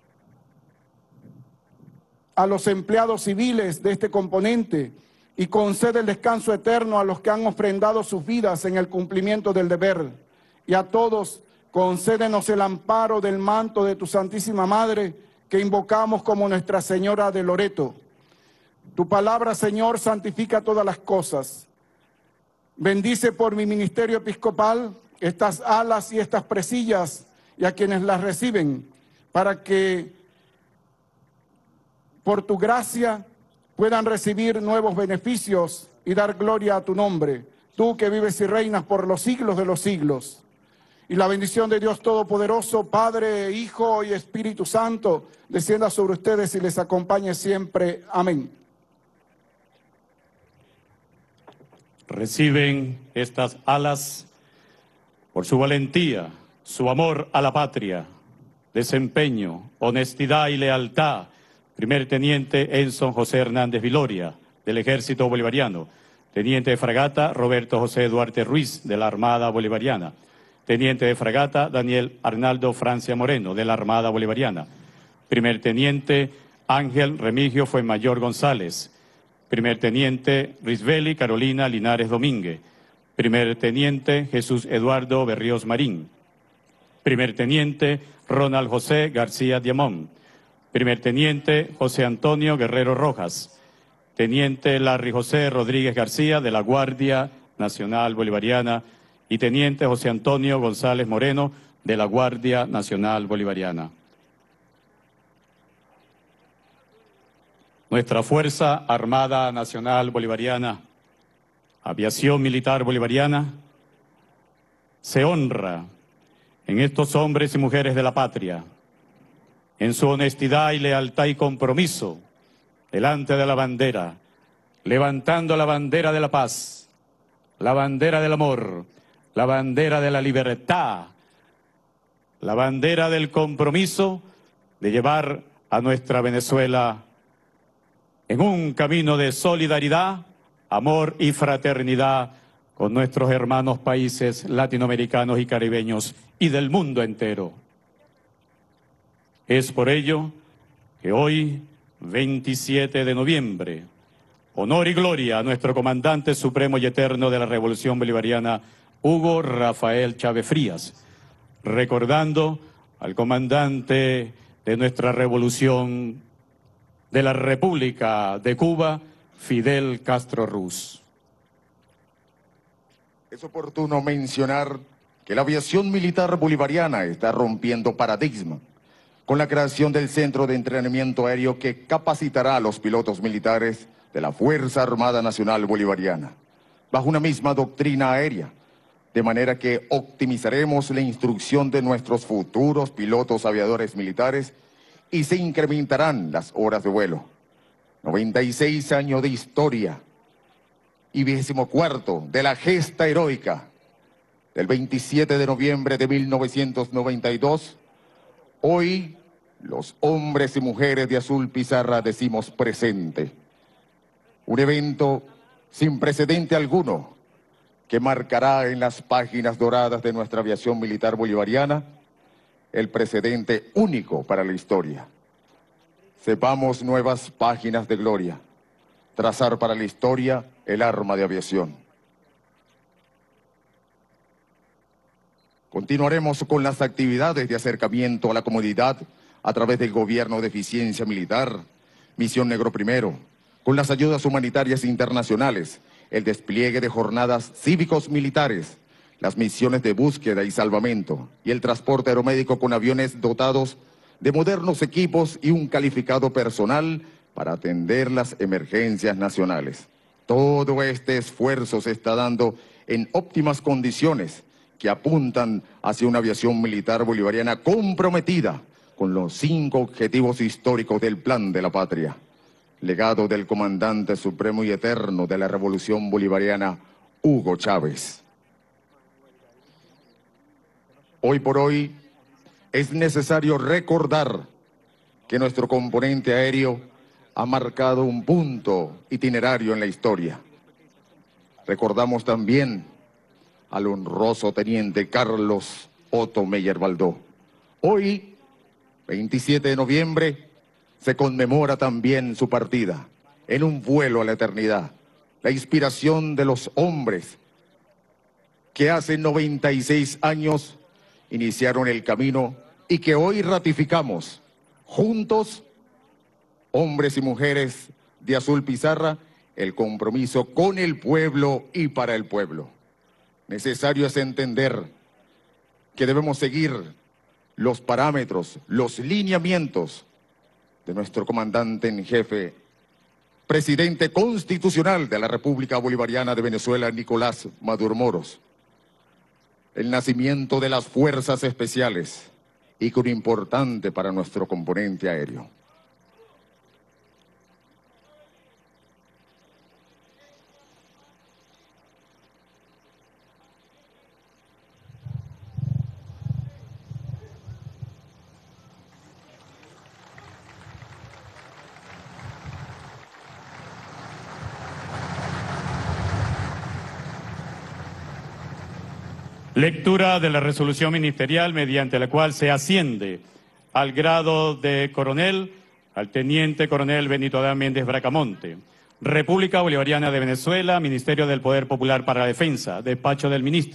a los empleados civiles de este componente y concede el descanso eterno a los que han ofrendado sus vidas en el cumplimiento del deber. Y a todos, concédenos el amparo del manto de tu Santísima Madre, que invocamos como Nuestra Señora de Loreto. Tu palabra, Señor, santifica todas las cosas. Bendice por mi ministerio episcopal estas alas y estas presillas y a quienes las reciben, para que por tu gracia puedan recibir nuevos beneficios y dar gloria a tu nombre, tú que vives y reinas por los siglos de los siglos. Y la bendición de Dios Todopoderoso, Padre, Hijo y Espíritu Santo, descienda sobre ustedes y les acompañe siempre. Amén. Reciben estas alas por su valentía, su amor a la patria, desempeño, honestidad y lealtad. Primer teniente Enson José Hernández Viloria, del Ejército Bolivariano. Teniente de fragata Roberto José Duarte Ruiz, de la Armada Bolivariana. Teniente de fragata Daniel Arnaldo Francia Moreno, de la Armada Bolivariana. Primer teniente Ángel Remigio Fuenmayor González. Primer teniente Risbeli Carolina Linares Domínguez. Primer teniente Jesús Eduardo Berríos Marín. Primer Teniente Ronald José García Diamón. Primer Teniente José Antonio Guerrero Rojas. Teniente Larry José Rodríguez García de la Guardia Nacional Bolivariana y Teniente José Antonio González Moreno de la Guardia Nacional Bolivariana. Nuestra Fuerza Armada Nacional Bolivariana, Aviación Militar Bolivariana, se honra en estos hombres y mujeres de la patria, en su honestidad y lealtad y compromiso delante de la bandera, levantando la bandera de la paz, la bandera del amor, la bandera de la libertad, la bandera del compromiso de llevar a nuestra Venezuela en un camino de solidaridad, amor y fraternidad con nuestros hermanos países latinoamericanos y caribeños y del mundo entero. Es por ello que hoy, veintisiete de noviembre, honor y gloria a nuestro comandante supremo y eterno de la Revolución Bolivariana, Hugo Rafael Chávez Frías, recordando al comandante de nuestra revolución de la República de Cuba, Fidel Castro Ruz. Es oportuno mencionar que la aviación militar bolivariana está rompiendo paradigma con la creación del Centro de Entrenamiento Aéreo que capacitará a los pilotos militares de la Fuerza Armada Nacional Bolivariana, bajo una misma doctrina aérea, de manera que optimizaremos la instrucción de nuestros futuros pilotos aviadores militares y se incrementarán las horas de vuelo. noventa y seis años de historia y vigésimo cuarto de la gesta heroica del veintisiete de noviembre de mil novecientos noventa y dos, hoy los hombres y mujeres de Azul Pizarra decimos presente. Un evento sin precedente alguno que marcará en las páginas doradas de nuestra aviación militar bolivariana el precedente único para la historia. Sepamos nuevas páginas de gloria, trazar para la historia el arma de aviación. Continuaremos con las actividades de acercamiento a la comunidad a través del Gobierno de Eficiencia Militar, Misión Negro Primero, con las ayudas humanitarias internacionales, el despliegue de jornadas cívicos militares, las misiones de búsqueda y salvamento y el transporte aeromédico con aviones dotados de modernos equipos y un calificado personal para atender las emergencias nacionales. Todo este esfuerzo se está dando en óptimas condiciones que apuntan hacia una aviación militar bolivariana comprometida con los cinco objetivos históricos del Plan de la Patria, legado del comandante supremo y eterno de la Revolución Bolivariana, Hugo Chávez. Hoy por hoy es necesario recordar que nuestro componente aéreo ha marcado un punto itinerario en la historia. Recordamos también al honroso teniente Carlos Otto Meyer Baldó. Hoy, veintisiete de noviembre, se conmemora también su partida en un vuelo a la eternidad, la inspiración de los hombres que hace noventa y seis años iniciaron el camino y que hoy ratificamos juntos, hombres y mujeres de Azul Pizarra, el compromiso con el pueblo y para el pueblo. Necesario es entender que debemos seguir los parámetros, los lineamientos de nuestro comandante en jefe, presidente constitucional de la República Bolivariana de Venezuela, Nicolás Maduro Moros. El nacimiento de las fuerzas especiales, ícono importante para nuestro componente aéreo. Lectura de la resolución ministerial mediante la cual se asciende al grado de coronel al teniente coronel Benito Adán Méndez Bracamonte. República Bolivariana de Venezuela, Ministerio del Poder Popular para la Defensa, despacho del ministro.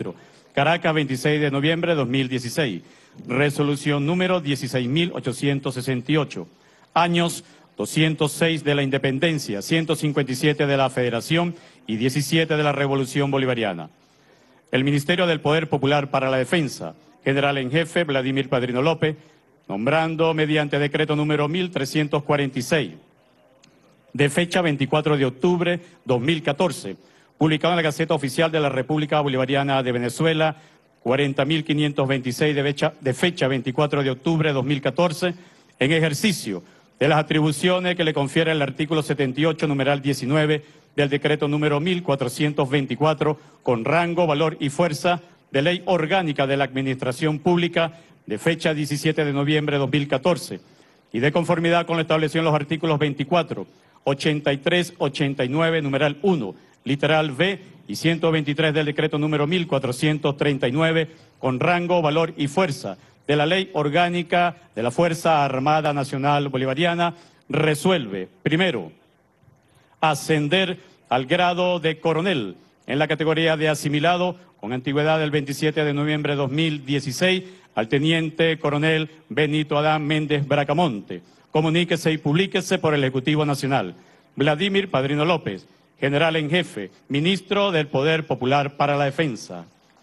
Caracas, veintiséis de noviembre de dos mil dieciséis. Resolución número dieciséis mil ochocientos sesenta y ocho. Años doscientos seis de la Independencia, ciento cincuenta y siete de la Federación y diecisiete de la Revolución Bolivariana. El Ministerio del Poder Popular para la Defensa, General en Jefe Vladimir Padrino López, nombrando mediante decreto número mil trescientos cuarenta y seis, de fecha veinticuatro de octubre de dos mil catorce, publicado en la Gaceta Oficial de la República Bolivariana de Venezuela, cuarenta mil quinientos veintiséis de fecha, de fecha veinticuatro de octubre de dos mil catorce, en ejercicio de las atribuciones que le confiere el artículo setenta y ocho, numeral diecinueve, del decreto número mil cuatrocientos veinticuatro, con rango, valor y fuerza de ley orgánica de la Administración Pública, de fecha diecisiete de noviembre de dos mil catorce, y de conformidad con lo establecido en los artículos veinticuatro, ochenta y tres, ochenta y nueve, numeral uno, literal B, y ciento veintitrés del decreto número mil cuatrocientos treinta y nueve, con rango, valor y fuerza de la Ley Orgánica de la Fuerza Armada Nacional Bolivariana, resuelve, primero, ascender al grado de coronel en la categoría de asimilado con antigüedad del veintisiete de noviembre de dos mil dieciséis al teniente coronel Benito Adán Méndez Bracamonte. Comuníquese y publíquese por el Ejecutivo Nacional. Vladimir Padrino López, General en Jefe, Ministro del Poder Popular para la Defensa.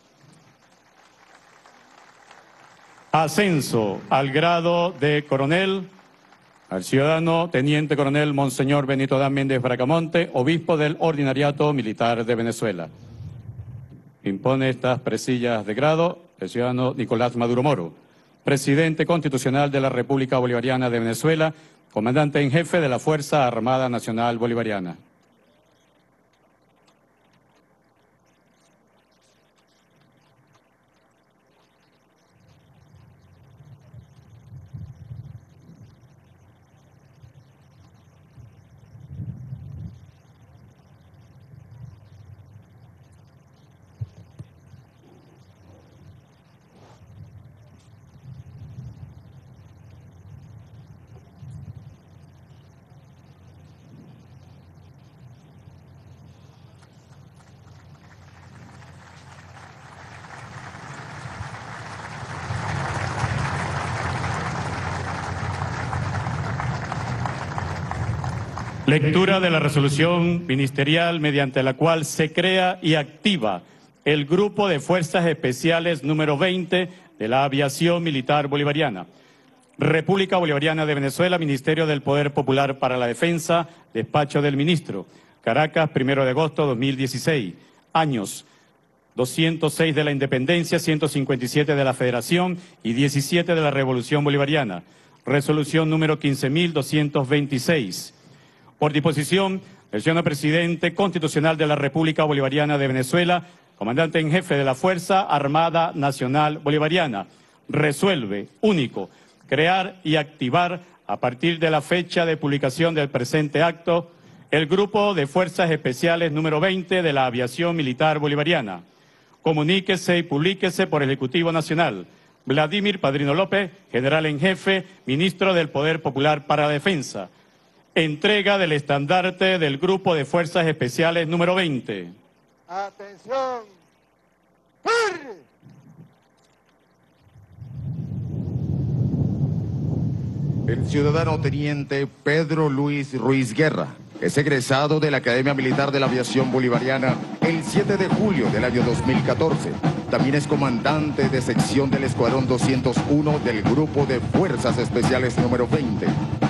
Ascenso al grado de coronel al ciudadano teniente coronel Monseñor Benito Adán Méndez Bracamonte, obispo del Ordinariato Militar de Venezuela. Impone estas presillas de grado el ciudadano Nicolás Maduro Moro, presidente constitucional de la República Bolivariana de Venezuela, comandante en jefe de la Fuerza Armada Nacional Bolivariana. Lectura de la resolución ministerial mediante la cual se crea y activa el Grupo de Fuerzas Especiales número veinte de la Aviación Militar Bolivariana. República Bolivariana de Venezuela, Ministerio del Poder Popular para la Defensa, Despacho del Ministro. Caracas, primero de agosto de dos mil dieciséis. Años doscientos seis de la Independencia, ciento cincuenta y siete de la Federación y diecisiete de la Revolución Bolivariana. Resolución número quince mil doscientos veintiséis. Por disposición del señor Presidente Constitucional de la República Bolivariana de Venezuela, comandante en jefe de la Fuerza Armada Nacional Bolivariana, resuelve, único, crear y activar a partir de la fecha de publicación del presente acto el Grupo de Fuerzas Especiales número veinte de la Aviación Militar Bolivariana. Comuníquese y publíquese por el Ejecutivo Nacional. Vladimir Padrino López, General en Jefe, Ministro del Poder Popular para la Defensa. Entrega del estandarte del Grupo de Fuerzas Especiales número veinte. ¡Atención! ¡Corre! El ciudadano teniente Pedro Luis Ruiz Guerra es egresado de la Academia Militar de la Aviación Bolivariana el siete de julio del año dos mil catorce. También es comandante de sección del Escuadrón doscientos uno del Grupo de Fuerzas Especiales número veinte.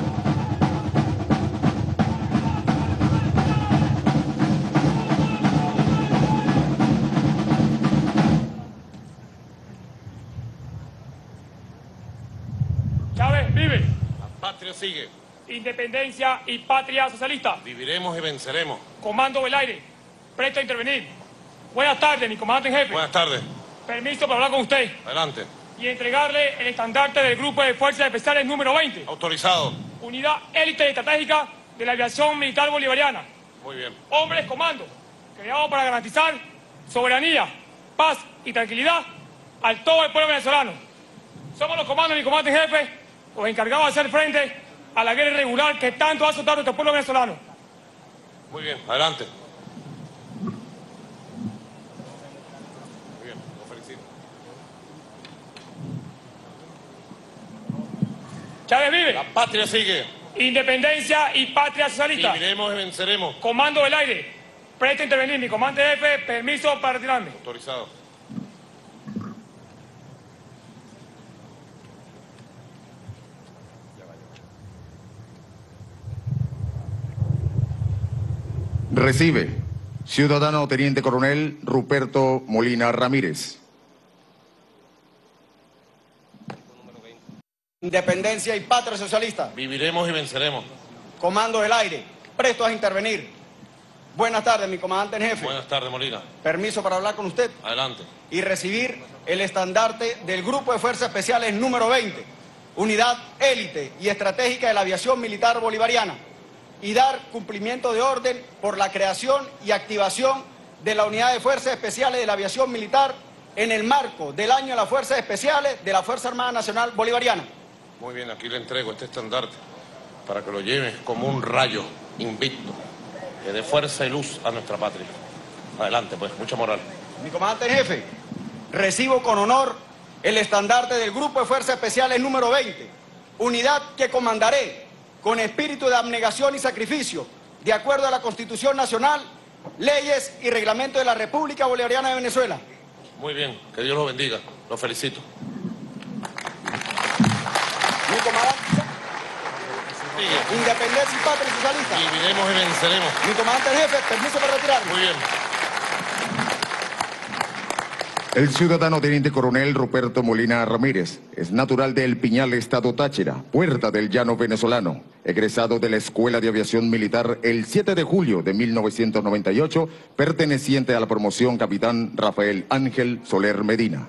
Chávez vive. La patria sigue. Independencia y patria socialista. Viviremos y venceremos. Comando del aire, presto a intervenir. Buenas tardes, mi comandante en jefe. Buenas tardes. Permiso para hablar con usted. Adelante. Y entregarle el estandarte del Grupo de Fuerzas Especiales número veinte. Autorizado. Unidad élite estratégica de la Aviación Militar Bolivariana. Muy bien. Hombres comando, creado para garantizar soberanía, paz y tranquilidad al todo el pueblo venezolano. Somos los comandos, mi comandante en jefe, los encargados de hacer frente a la guerra irregular que tanto ha azotado nuestro pueblo venezolano. Muy bien, adelante. Muy bien, lo felicito. Chávez vive. La patria sigue. Independencia y patria socialista. Viviremos y venceremos. Comando del aire. Presta a intervenir. Mi comandante jefe, permiso para retirarme. Autorizado. Recibe, ciudadano teniente coronel Ruperto Molina Ramírez. Independencia y patria socialista. Viviremos y venceremos. Comando del aire, prestos a intervenir. Buenas tardes, mi comandante en jefe. Buenas tardes, Molina. Permiso para hablar con usted. Adelante. Y recibir el estandarte del Grupo de Fuerzas Especiales número veinte, unidad élite y estratégica de la aviación militar bolivariana, y dar cumplimiento de orden por la creación y activación de la Unidad de Fuerzas Especiales de la Aviación Militar en el marco del Año de las Fuerzas Especiales de la Fuerza Armada Nacional Bolivariana. Muy bien, aquí le entrego este estandarte para que lo lleve como un rayo invicto que dé fuerza y luz a nuestra patria. Adelante, pues, mucha moral. Mi comandante en jefe, recibo con honor el estandarte del Grupo de Fuerzas Especiales número veinte, unidad que comandaré con espíritu de abnegación y sacrificio, de acuerdo a la Constitución Nacional, leyes y reglamentos de la República Bolivariana de Venezuela. Muy bien, que Dios lo bendiga. Lo felicito. Mi comandante, Sigue. Independencia y patria socialista. Viviremos y venceremos. Mi comandante en jefe, permiso para retirarme. Muy bien. El ciudadano teniente coronel Ruperto Molina Ramírez es natural de El Piñal, estado Táchira, Puerta del Llano venezolano, egresado de la Escuela de Aviación Militar el siete de julio de mil novecientos noventa y ocho, perteneciente a la promoción Capitán Rafael Ángel Soler Medina.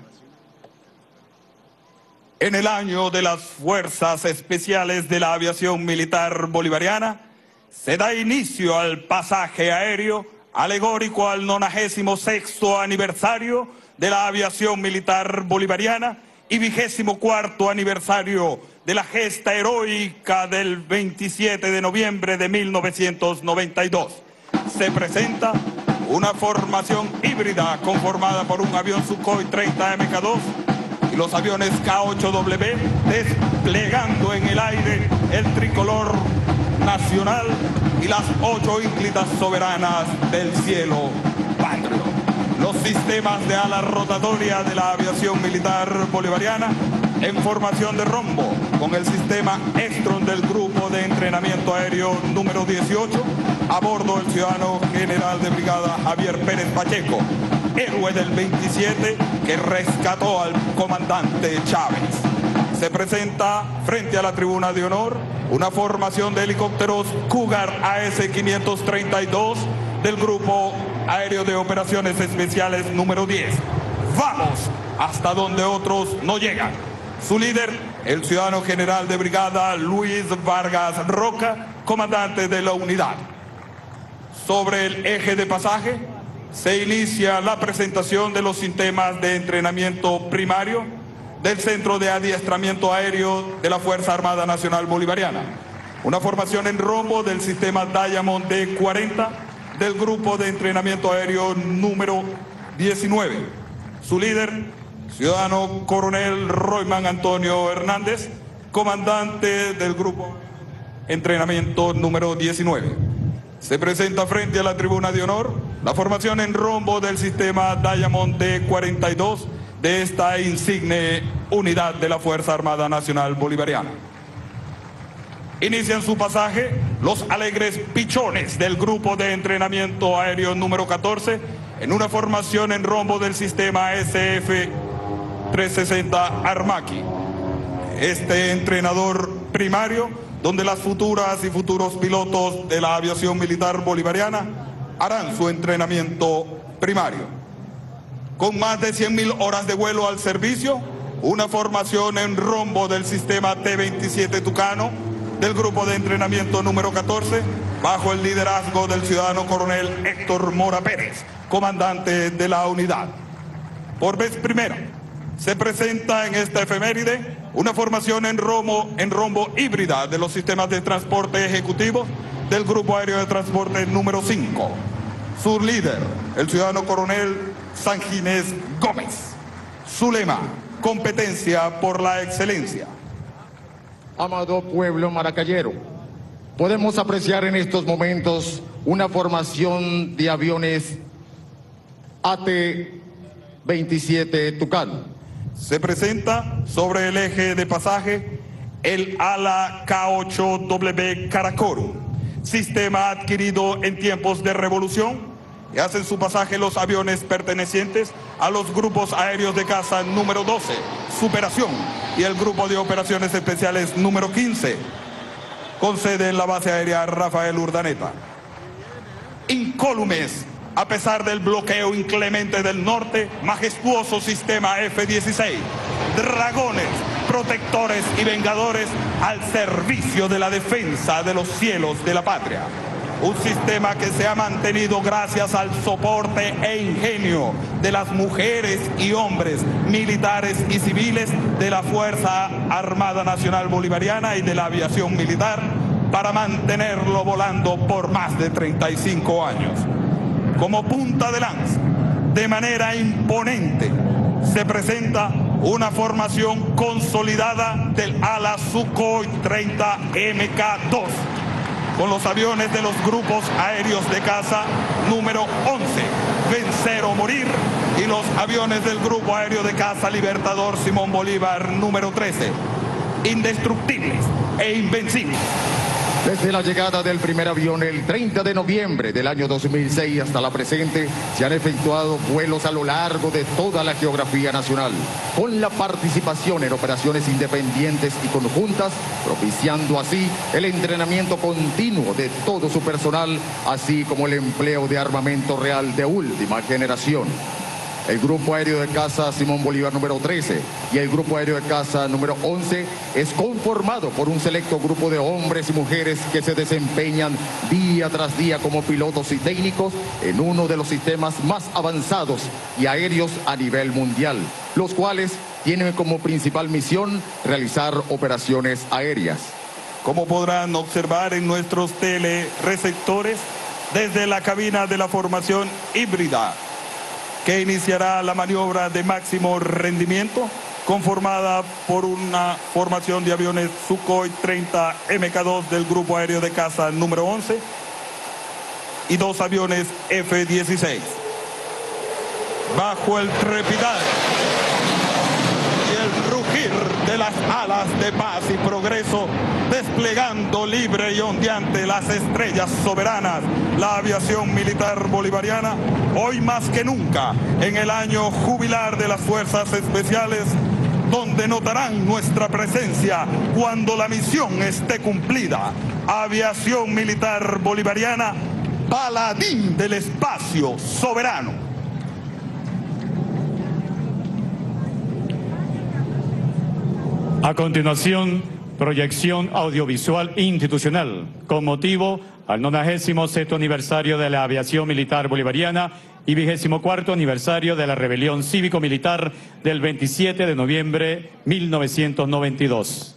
En el año de las Fuerzas Especiales de la Aviación Militar Bolivariana, se da inicio al pasaje aéreo alegórico al nonagésimo sexto aniversario de la aviación militar bolivariana y vigésimo cuarto aniversario de la gesta heroica del veintisiete de noviembre de mil novecientos noventa y dos. Se presenta una formación híbrida conformada por un avión Sukhoi treinta M K dos y los aviones K ocho W, desplegando en el aire el tricolor nacional y las ocho ínclitas soberanas del cielo patrio. Los sistemas de ala rotatoria de la aviación militar bolivariana en formación de rombo con el sistema Estron del Grupo de Entrenamiento Aéreo número dieciocho, a bordo el ciudadano general de brigada Javier Pérez Pacheco, héroe del veintisiete que rescató al comandante Chávez. Se presenta frente a la tribuna de honor una formación de helicópteros Cougar A S quinientos treinta y dos del Grupo Aéreo de Operaciones Especiales número diez. Vamos hasta donde otros no llegan. Su líder, el ciudadano general de brigada Luis Vargas Roca, comandante de la unidad. Sobre el eje de pasaje se inicia la presentación de los sistemas de entrenamiento primario del Centro de Adiestramiento Aéreo de la Fuerza Armada Nacional Bolivariana. Una formación en rombo del sistema Diamond D cuarenta del Grupo de Entrenamiento Aéreo número diecinueve. Su líder, ciudadano coronel Royman Antonio Hernández, comandante del Grupo Entrenamiento número diecinueve. Se presenta frente a la tribuna de honor la formación en rombo del sistema Diamond D cuarenta y dos de esta insigne unidad de la Fuerza Armada Nacional Bolivariana. Inician su pasaje los alegres pichones del Grupo de Entrenamiento Aéreo número catorce en una formación en rombo del sistema S F trescientos sesenta Armaki. Este entrenador primario, donde las futuras y futuros pilotos de la aviación militar bolivariana harán su entrenamiento primario. Con más de cien mil horas de vuelo al servicio, una formación en rombo del sistema T veintisiete Tucano del Grupo de Entrenamiento número catorce, bajo el liderazgo del ciudadano coronel Héctor Mora Pérez, comandante de la unidad. Por vez primera, se presenta en esta efeméride una formación en rombo, en rombo híbrida de los sistemas de transporte ejecutivo del Grupo Aéreo de Transporte número cinco. Su líder, el ciudadano coronel San Ginés Gómez. Su lema, competencia por la excelencia. Amado pueblo maracayero, podemos apreciar en estos momentos una formación de aviones A T veintisiete Tucán. Se presenta sobre el eje de pasaje el ala K ocho W Karakoro, sistema adquirido en tiempos de revolución, y hacen su pasaje los aviones pertenecientes a los grupos aéreos de caza número doce, Superación, y el grupo de operaciones especiales número quince, con sede en la base aérea Rafael Urdaneta. Incólumes, a pesar del bloqueo inclemente del norte, majestuoso sistema F dieciséis, dragones, protectores y vengadores al servicio de la defensa de los cielos de la patria. Un sistema que se ha mantenido gracias al soporte e ingenio de las mujeres y hombres militares y civiles de la Fuerza Armada Nacional Bolivariana y de la aviación militar para mantenerlo volando por más de treinta y cinco años. Como punta de lanza, de manera imponente, se presenta una formación consolidada del ala Sukhoi treinta M K dos, con los aviones de los grupos aéreos de caza número once, Vencer o Morir, y los aviones del grupo aéreo de caza Libertador Simón Bolívar número trece, indestructibles e invencibles. Desde la llegada del primer avión el treinta de noviembre del año dos mil seis hasta la presente, se han efectuado vuelos a lo largo de toda la geografía nacional, con la participación en operaciones independientes y conjuntas, propiciando así el entrenamiento continuo de todo su personal, así como el empleo de armamento real de última generación. El Grupo Aéreo de Caza Simón Bolívar número trece y el Grupo Aéreo de Caza número once es conformado por un selecto grupo de hombres y mujeres que se desempeñan día tras día como pilotos y técnicos en uno de los sistemas más avanzados y aéreos a nivel mundial, los cuales tienen como principal misión realizar operaciones aéreas. Como podrán observar en nuestros telereceptores, desde la cabina de la formación híbrida, que iniciará la maniobra de máximo rendimiento, conformada por una formación de aviones Sukhoi treinta M K dos del Grupo Aéreo de Caza número once y dos aviones F dieciséis. Bajo el trepidar y el rugir de las alas de paz y progreso, desplegando libre y ondeante las estrellas soberanas, la aviación militar bolivariana, hoy más que nunca, en el año jubilar de las Fuerzas Especiales, donde notarán nuestra presencia cuando la misión esté cumplida. Aviación militar bolivariana, paladín del espacio soberano. A continuación, proyección audiovisual institucional con motivo al nonagésimo sexto aniversario de la aviación militar bolivariana y vigésimo cuarto aniversario de la rebelión cívico-militar del veintisiete de noviembre de mil novecientos noventa y dos.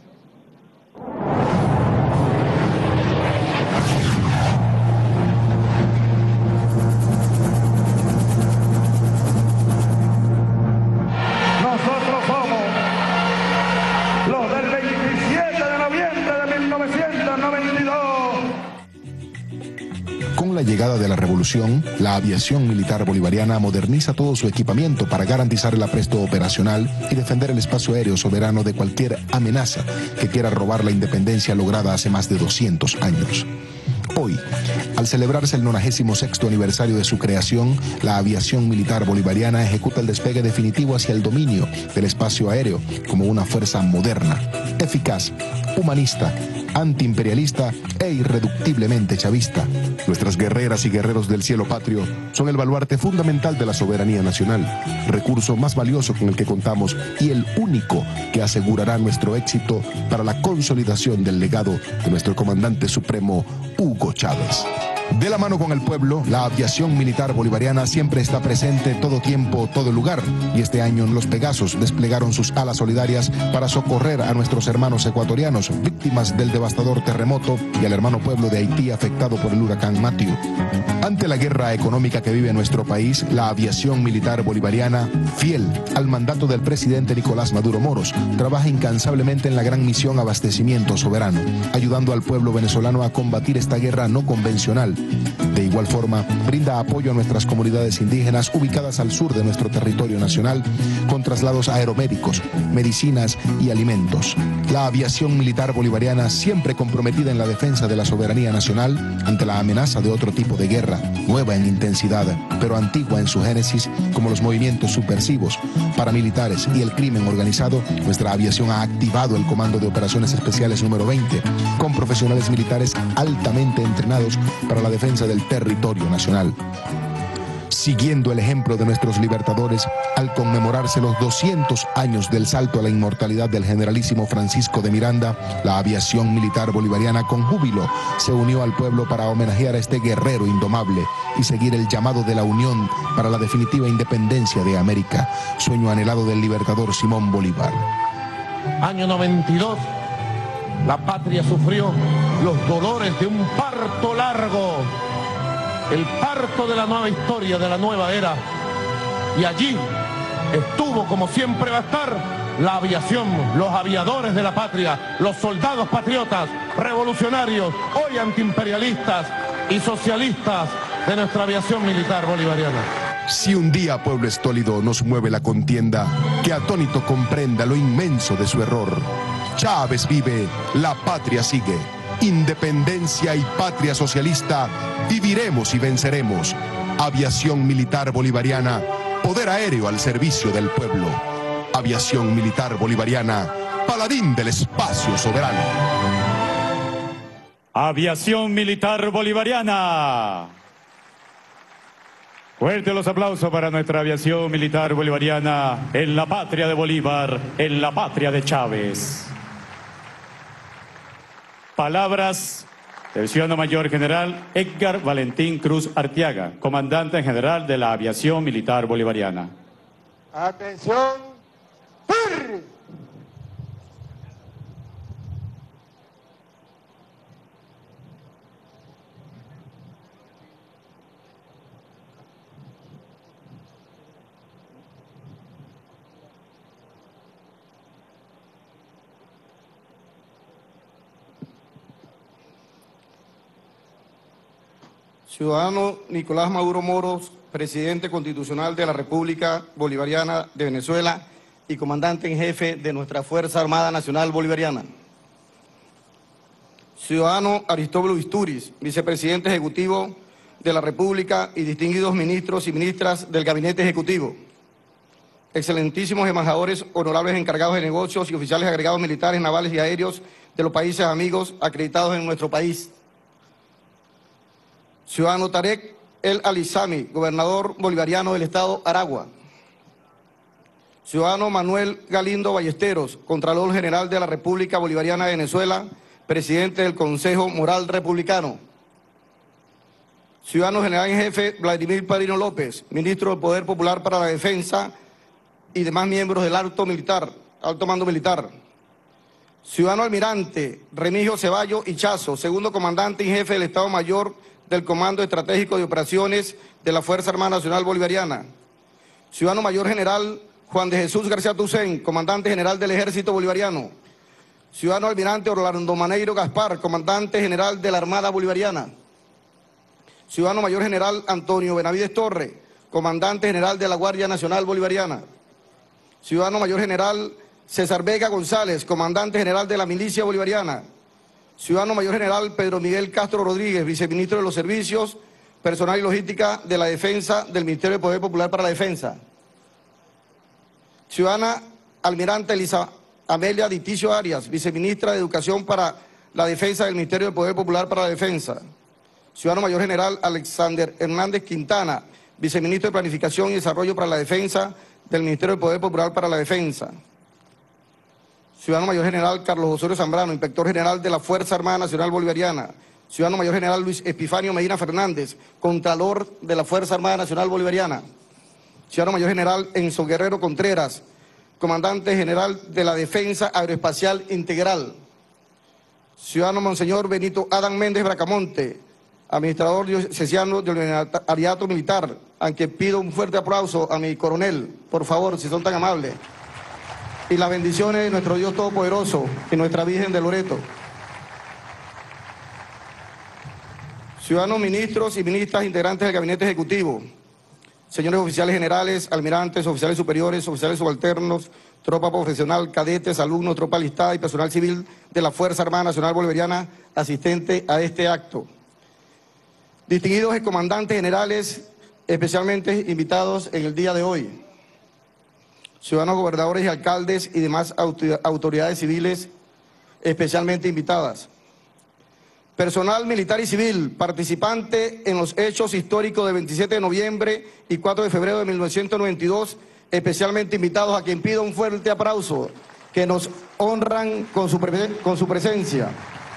Con la llegada de la revolución, la aviación militar bolivariana moderniza todo su equipamiento para garantizar el apresto operacional y defender el espacio aéreo soberano de cualquier amenaza que quiera robar la independencia lograda hace más de doscientos años. Hoy, al celebrarse el nonagésimo sexto aniversario de su creación, la aviación militar bolivariana ejecuta el despegue definitivo hacia el dominio del espacio aéreo como una fuerza moderna, eficaz, humanista, antiimperialista e irreductiblemente chavista. Nuestras guerreras y guerreros del cielo patrio son el baluarte fundamental de la soberanía nacional, recurso más valioso con el que contamos y el único que asegurará nuestro éxito para la consolidación del legado de nuestro comandante supremo, Hugo Chávez. De la mano con el pueblo, la aviación militar bolivariana siempre está presente todo tiempo, todo lugar. Y este año los Pegasos desplegaron sus alas solidarias para socorrer a nuestros hermanos ecuatorianos víctimas del devastador terremoto y al hermano pueblo de Haití afectado por el huracán Matthew. Ante la guerra económica que vive nuestro país, la aviación militar bolivariana, fiel al mandato del presidente Nicolás Maduro Moros, trabaja incansablemente en la gran misión Abastecimiento Soberano, ayudando al pueblo venezolano a combatir esta guerra no convencional. De igual forma, brinda apoyo a nuestras comunidades indígenas ubicadas al sur de nuestro territorio nacional con traslados aeromédicos, medicinas y alimentos. La aviación militar bolivariana, siempre comprometida en la defensa de la soberanía nacional ante la amenaza de otro tipo de guerra, nueva en intensidad, pero antigua en su génesis, como los movimientos subversivos, paramilitares y el crimen organizado, nuestra aviación ha activado el Comando de Operaciones Especiales número veinte, con profesionales militares altamente entrenados para la defensa del territorio nacional. Siguiendo el ejemplo de nuestros libertadores, al conmemorarse los doscientos años del salto a la inmortalidad del generalísimo Francisco de Miranda, la aviación militar bolivariana con júbilo se unió al pueblo para homenajear a este guerrero indomable y seguir el llamado de la unión para la definitiva independencia de América, sueño anhelado del libertador Simón Bolívar. Año noventa y dos, la patria sufrió los dolores de un parto largo, el parto de la nueva historia, de la nueva era. Y allí estuvo, como siempre va a estar, la aviación, los aviadores de la patria, los soldados patriotas, revolucionarios, hoy antiimperialistas y socialistas de nuestra aviación militar bolivariana. Si un día, pueblo estólido, nos mueve la contienda, que atónito comprenda lo inmenso de su error. Chávez vive, la patria sigue. Independencia y patria socialista, viviremos y venceremos. Aviación militar bolivariana, poder aéreo al servicio del pueblo. Aviación militar bolivariana, paladín del espacio soberano. Aviación militar bolivariana. Fuerte los aplausos para nuestra aviación militar bolivariana en la patria de Bolívar, en la patria de Chávez. Palabras del ciudadano mayor general Edgar Valentín Cruz Arteaga, comandante en general de la aviación militar bolivariana. Atención. ¡Fir! Ciudadano Nicolás Maduro Moros, presidente constitucional de la República Bolivariana de Venezuela y comandante en jefe de nuestra Fuerza Armada Nacional Bolivariana. Ciudadano Aristóbulo Isturiz, vicepresidente ejecutivo de la República y distinguidos ministros y ministras del Gabinete Ejecutivo. Excelentísimos embajadores, honorables encargados de negocios y oficiales agregados militares, navales y aéreos de los países amigos acreditados en nuestro país. Ciudadano Tarek El Alizami, gobernador bolivariano del estado Aragua. Ciudadano Manuel Galindo Ballesteros, Contralor General de la República Bolivariana de Venezuela, presidente del Consejo Moral Republicano. Ciudadano General en Jefe Vladimir Padrino López, ministro del Poder Popular para la Defensa y demás miembros del alto militar, alto mando militar. Ciudadano Almirante Remigio Ceballos Ichazo, segundo comandante en jefe del Estado Mayor del Comando Estratégico de Operaciones de la Fuerza Armada Nacional Bolivariana. Ciudadano Mayor General Juan de Jesús García Tucen, comandante general del Ejército Bolivariano. Ciudadano Almirante Orlando Maneiro Gaspar, comandante general de la Armada Bolivariana. Ciudadano Mayor General Antonio Benavides Torre, comandante general de la Guardia Nacional Bolivariana. Ciudadano Mayor General César Vega González, comandante general de la Milicia Bolivariana. Ciudadano Mayor General Pedro Miguel Castro Rodríguez, viceministro de los Servicios, Personal y Logística de la Defensa del Ministerio del Poder Popular para la Defensa. Ciudadana Almirante Elisa Amelia Diticio Arias, viceministra de Educación para la Defensa del Ministerio del Poder Popular para la Defensa. Ciudadano Mayor General Alexander Hernández Quintana, viceministro de Planificación y Desarrollo para la Defensa del Ministerio del Poder Popular para la Defensa. Ciudadano Mayor General Carlos Osorio Zambrano, inspector general de la Fuerza Armada Nacional Bolivariana. Ciudadano Mayor General Luis Epifanio Medina Fernández, Contralor de la Fuerza Armada Nacional Bolivariana. Ciudadano Mayor General Enzo Guerrero Contreras, Comandante General de la Defensa Aeroespacial Integral. Ciudadano Monseñor Benito Adán Méndez Bracamonte, Administrador Diocesano del Ordinariato Militar, a quien pido un fuerte aplauso a mi coronel, por favor, si son tan amables. Y las bendiciones de nuestro Dios Todopoderoso y nuestra Virgen de Loreto. Ciudadanos ministros y ministras integrantes del Gabinete Ejecutivo, señores oficiales generales, almirantes, oficiales superiores, oficiales subalternos, tropa profesional, cadetes, alumnos, tropa alistada y personal civil de la Fuerza Armada Nacional Bolivariana asistente a este acto. Distinguidos comandantes generales, especialmente invitados en el día de hoy. Ciudadanos gobernadores y alcaldes y demás autoridades civiles especialmente invitadas. Personal militar y civil participante en los hechos históricos del veintisiete de noviembre y cuatro de febrero de mil novecientos noventa y dos, especialmente invitados, a quien pido un fuerte aplauso, que nos honran con su, pre con su presencia.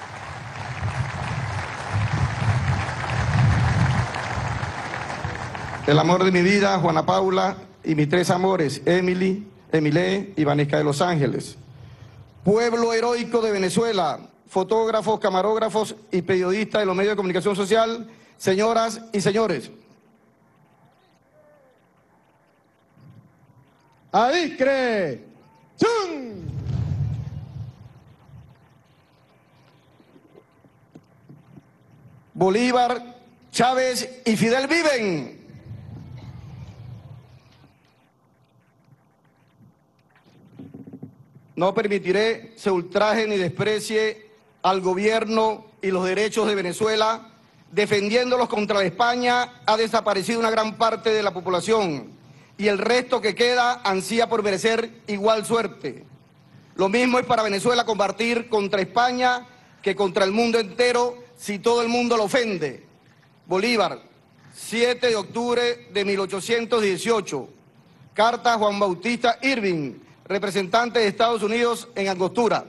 El amor de mi vida, Juana Paula, y mis tres amores, Emily, Emilé y Vanesca de Los Ángeles. Pueblo heroico de Venezuela, fotógrafos, camarógrafos y periodistas de los medios de comunicación social, señoras y señores. ¡Adiscre! ¡Chun! Bolívar, Chávez y Fidel viven. No permitiré se ultraje ni desprecie al gobierno y los derechos de Venezuela. Defendiéndolos contra España ha desaparecido una gran parte de la población y el resto que queda ansía por merecer igual suerte. Lo mismo es para Venezuela combatir contra España que contra el mundo entero si todo el mundo lo ofende. Bolívar, siete de octubre de mil ochocientos dieciocho. Carta a Juan Bautista Irving, representante de Estados Unidos en Angostura.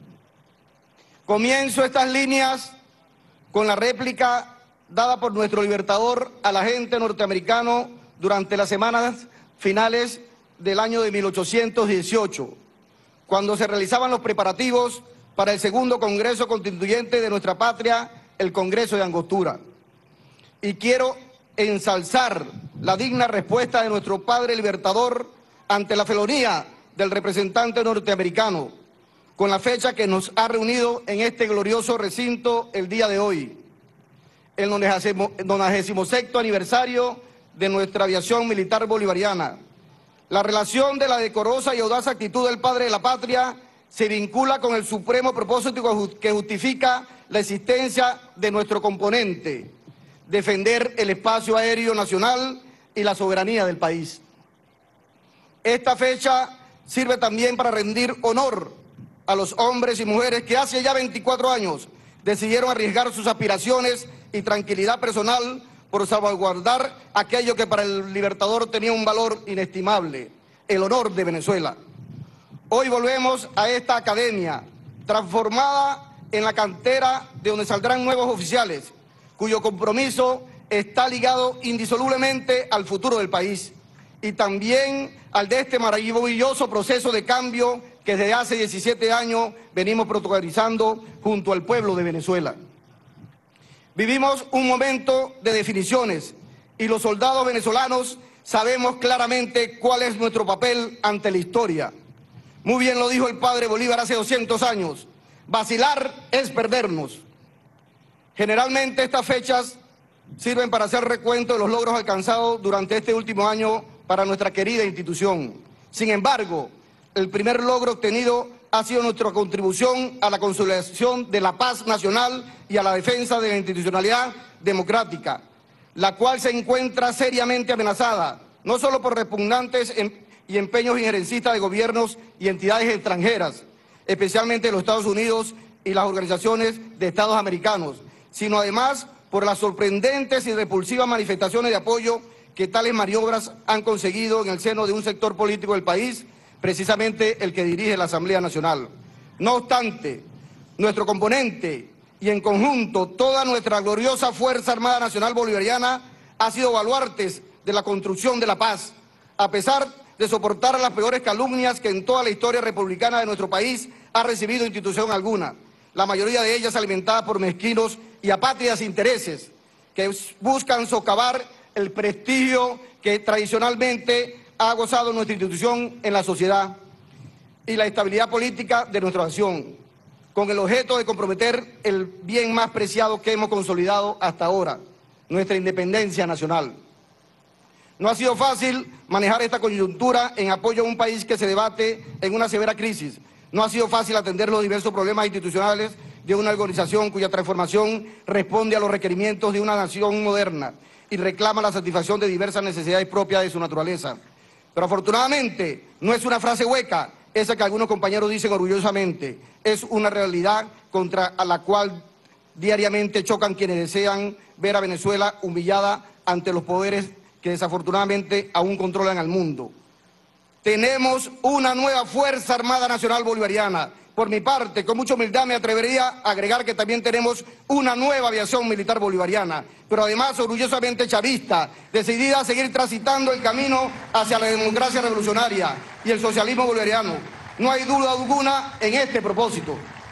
Comienzo estas líneas con la réplica dada por nuestro libertador al agente norteamericano durante las semanas finales del año de mil ochocientos dieciocho, cuando se realizaban los preparativos para el segundo Congreso Constituyente de nuestra patria, el Congreso de Angostura. Y quiero ensalzar la digna respuesta de nuestro padre libertador ante la felonía del representante norteamericano, con la fecha que nos ha reunido en este glorioso recinto el día de hoy, el nonagésimo sexto aniversario de nuestra aviación militar bolivariana. La relación de la decorosa y audaz actitud del padre de la patria se vincula con el supremo propósito que justifica la existencia de nuestro componente, defender el espacio aéreo nacional y la soberanía del país. Esta fecha sirve también para rendir honor a los hombres y mujeres que hace ya veinticuatro años decidieron arriesgar sus aspiraciones y tranquilidad personal por salvaguardar aquello que para el libertador tenía un valor inestimable, el honor de Venezuela. Hoy volvemos a esta academia, transformada en la cantera de donde saldrán nuevos oficiales, cuyo compromiso está ligado indisolublemente al futuro del país y también al de este maravilloso proceso de cambio que desde hace diecisiete años venimos protagonizando junto al pueblo de Venezuela. Vivimos un momento de definiciones y los soldados venezolanos sabemos claramente cuál es nuestro papel ante la historia. Muy bien lo dijo el padre Bolívar hace doscientos años, vacilar es perdernos. Generalmente estas fechas sirven para hacer recuento de los logros alcanzados durante este último año para nuestra querida institución. Sin embargo, el primer logro obtenido ha sido nuestra contribución a la consolidación de la paz nacional y a la defensa de la institucionalidad democrática, la cual se encuentra seriamente amenazada, no solo por repugnantes y empeños injerencistas de gobiernos y entidades extranjeras, especialmente los Estados Unidos y las organizaciones de Estados americanos, sino además por las sorprendentes y repulsivas manifestaciones de apoyo que tales maniobras han conseguido en el seno de un sector político del país, precisamente el que dirige la Asamblea Nacional. No obstante, nuestro componente y en conjunto toda nuestra gloriosa Fuerza Armada Nacional Bolivariana ha sido baluartes de la construcción de la paz, a pesar de soportar las peores calumnias que en toda la historia republicana de nuestro país ha recibido institución alguna, la mayoría de ellas alimentadas por mezquinos y apátridas intereses que buscan socavar el prestigio que tradicionalmente ha gozado nuestra institución en la sociedad y la estabilidad política de nuestra nación, con el objeto de comprometer el bien más preciado que hemos consolidado hasta ahora, nuestra independencia nacional. No ha sido fácil manejar esta coyuntura en apoyo a un país que se debate en una severa crisis. No ha sido fácil atender los diversos problemas institucionales de una organización cuya transformación responde a los requerimientos de una nación moderna y reclama la satisfacción de diversas necesidades propias de su naturaleza. Pero afortunadamente no es una frase hueca, esa que algunos compañeros dicen orgullosamente, es una realidad contra la cual diariamente chocan quienes desean ver a Venezuela humillada ante los poderes que desafortunadamente aún controlan al mundo. Tenemos una nueva Fuerza Armada Nacional Bolivariana. Por mi parte, con mucha humildad me atrevería a agregar que también tenemos una nueva aviación militar bolivariana, pero además orgullosamente chavista, decidida a seguir transitando el camino hacia la democracia revolucionaria y el socialismo bolivariano. No hay duda alguna en este propósito.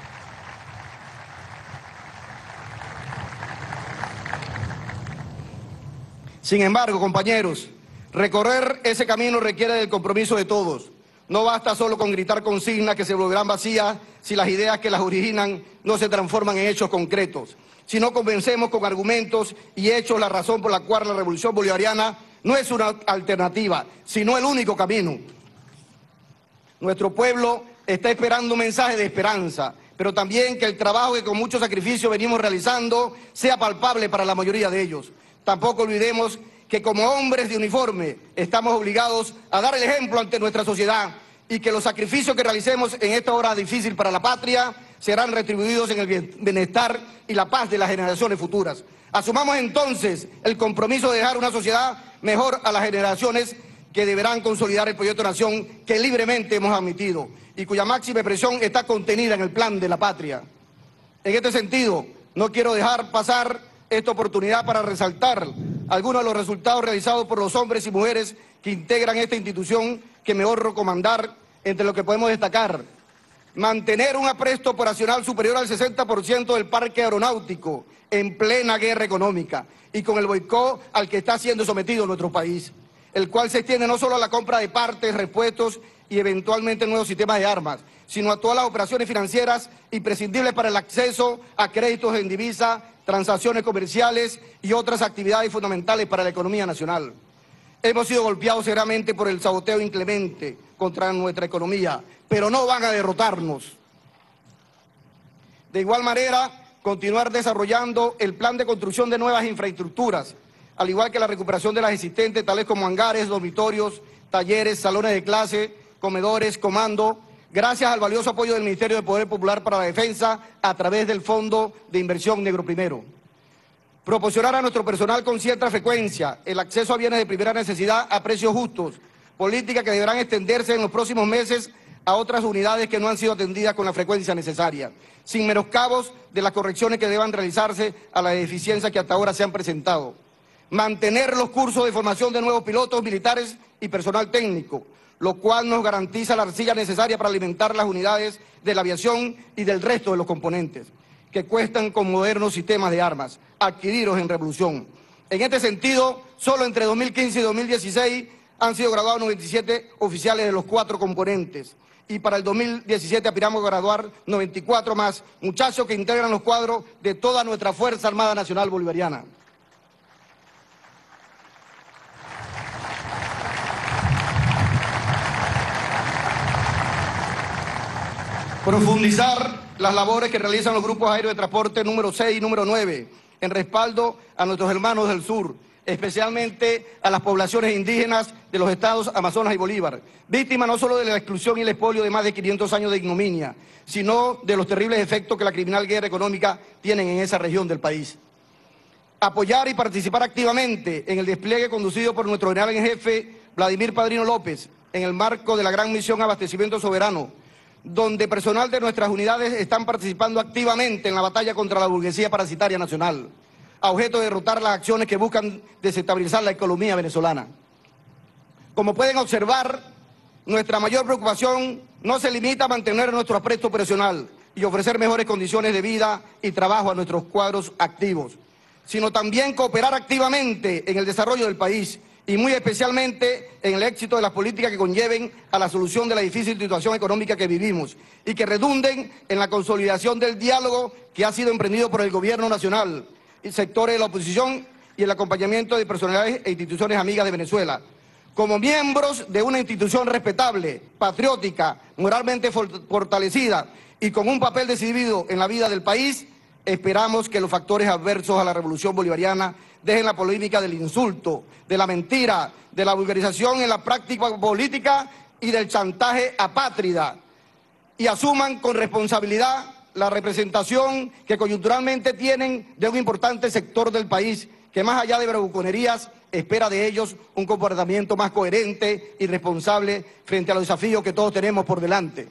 Sin embargo, compañeros, recorrer ese camino requiere del compromiso de todos. No basta solo con gritar consignas que se volverán vacías si las ideas que las originan no se transforman en hechos concretos. Si no convencemos con argumentos y hechos la razón por la cual la revolución bolivariana no es una alternativa, sino el único camino. Nuestro pueblo está esperando un mensaje de esperanza, pero también que el trabajo que con mucho sacrificio venimos realizando sea palpable para la mayoría de ellos. Tampoco olvidemos que como hombres de uniforme estamos obligados a dar el ejemplo ante nuestra sociedad y que los sacrificios que realicemos en esta hora difícil para la patria serán retribuidos en el bienestar y la paz de las generaciones futuras. Asumamos entonces el compromiso de dejar una sociedad mejor a las generaciones que deberán consolidar el proyecto de nación que libremente hemos admitido y cuya máxima expresión está contenida en el plan de la patria. En este sentido, no quiero dejar pasar esta oportunidad para resaltar algunos de los resultados realizados por los hombres y mujeres que integran esta institución que me honro comandar, entre lo que podemos destacar: mantener un apresto operacional superior al sesenta por ciento del parque aeronáutico en plena guerra económica y con el boicot al que está siendo sometido nuestro país, el cual se extiende no solo a la compra de partes, repuestos y eventualmente nuevos sistemas de armas, sino a todas las operaciones financieras imprescindibles para el acceso a créditos en divisa, transacciones comerciales y otras actividades fundamentales para la economía nacional. Hemos sido golpeados seriamente por el saboteo inclemente contra nuestra economía, pero no van a derrotarnos. De igual manera, continuar desarrollando el plan de construcción de nuevas infraestructuras, al igual que la recuperación de las existentes, tales como hangares, dormitorios, talleres, salones de clase, comedores, comando, gracias al valioso apoyo del Ministerio de Poder Popular para la Defensa a través del Fondo de Inversión Negro Primero. Proporcionar a nuestro personal con cierta frecuencia el acceso a bienes de primera necesidad a precios justos, políticas que deberán extenderse en los próximos meses a otras unidades que no han sido atendidas con la frecuencia necesaria, sin menoscabos de las correcciones que deban realizarse a las deficiencias que hasta ahora se han presentado. Mantener los cursos de formación de nuevos pilotos militares y personal técnico, lo cual nos garantiza la arcilla necesaria para alimentar las unidades de la aviación y del resto de los componentes, que cuestan con modernos sistemas de armas, adquiridos en revolución. En este sentido, solo entre dos mil quince y dos mil dieciséis han sido graduados noventa y siete oficiales de los cuatro componentes, y para el dos mil diecisiete aspiramos a graduar noventa y cuatro más, muchachos que integran los cuadros de toda nuestra Fuerza Armada Nacional Bolivariana. Profundizar las labores que realizan los grupos aéreos de transporte número seis y número nueve en respaldo a nuestros hermanos del sur, especialmente a las poblaciones indígenas de los estados Amazonas y Bolívar, víctimas no solo de la exclusión y el expolio de más de quinientos años de ignominia, sino de los terribles efectos que la criminal guerra económica tienen en esa región del país. Apoyar y participar activamente en el despliegue conducido por nuestro general en jefe, Vladimir Padrino López, en el marco de la gran misión Abastecimiento Soberano, donde personal de nuestras unidades están participando activamente en la batalla contra la burguesía parasitaria nacional, a objeto de derrotar las acciones que buscan desestabilizar la economía venezolana. Como pueden observar, nuestra mayor preocupación no se limita a mantener nuestro apresto operacional y ofrecer mejores condiciones de vida y trabajo a nuestros cuadros activos, sino también cooperar activamente en el desarrollo del país y muy especialmente en el éxito de las políticas que conlleven a la solución de la difícil situación económica que vivimos y que redunden en la consolidación del diálogo que ha sido emprendido por el Gobierno Nacional, y sectores de la oposición y el acompañamiento de personalidades e instituciones amigas de Venezuela. Como miembros de una institución respetable, patriótica, moralmente fortalecida y con un papel decidido en la vida del país, esperamos que los factores adversos a la revolución bolivariana dejen la polémica del insulto, de la mentira, de la vulgarización en la práctica política y del chantaje apátrida, y asuman con responsabilidad la representación que coyunturalmente tienen de un importante sector del país que, más allá de bravuconerías, espera de ellos un comportamiento más coherente y responsable frente a los desafíos que todos tenemos por delante.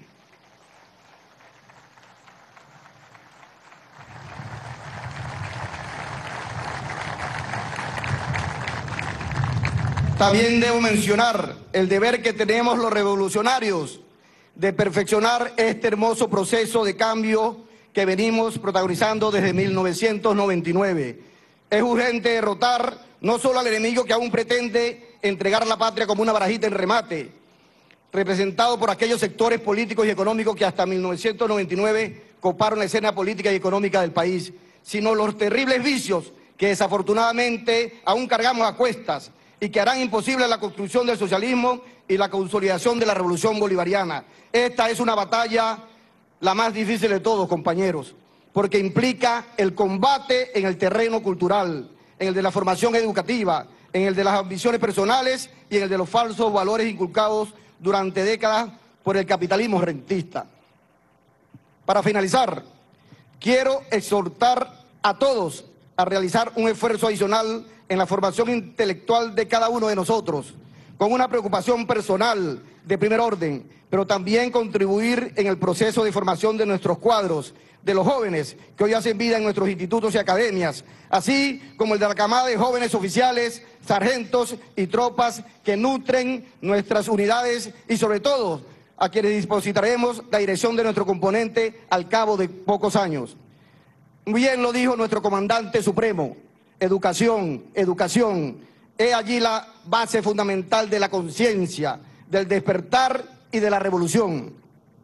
También debo mencionar el deber que tenemos los revolucionarios de perfeccionar este hermoso proceso de cambio que venimos protagonizando desde mil novecientos noventa y nueve. Es urgente derrotar no solo al enemigo que aún pretende entregar la patria como una barajita en remate, representado por aquellos sectores políticos y económicos que hasta mil novecientos noventa y nueve coparon la escena política y económica del país, sino los terribles vicios que desafortunadamente aún cargamos a cuestas y que harán imposible la construcción del socialismo y la consolidación de la revolución bolivariana. Esta es una batalla la más difícil de todos, compañeros, porque implica el combate en el terreno cultural, en el de la formación educativa, en el de las ambiciones personales y en el de los falsos valores inculcados durante décadas por el capitalismo rentista. Para finalizar, quiero exhortar a todos a realizar un esfuerzo adicional en la formación intelectual de cada uno de nosotros, con una preocupación personal de primer orden, pero también contribuir en el proceso de formación de nuestros cuadros, de los jóvenes que hoy hacen vida en nuestros institutos y academias, así como el de la camada de jóvenes oficiales, sargentos y tropas que nutren nuestras unidades y sobre todo a quienes depositaremos la dirección de nuestro componente al cabo de pocos años. Bien lo dijo nuestro comandante supremo: educación, educación. He allí la base fundamental de la conciencia, del despertar y de la revolución.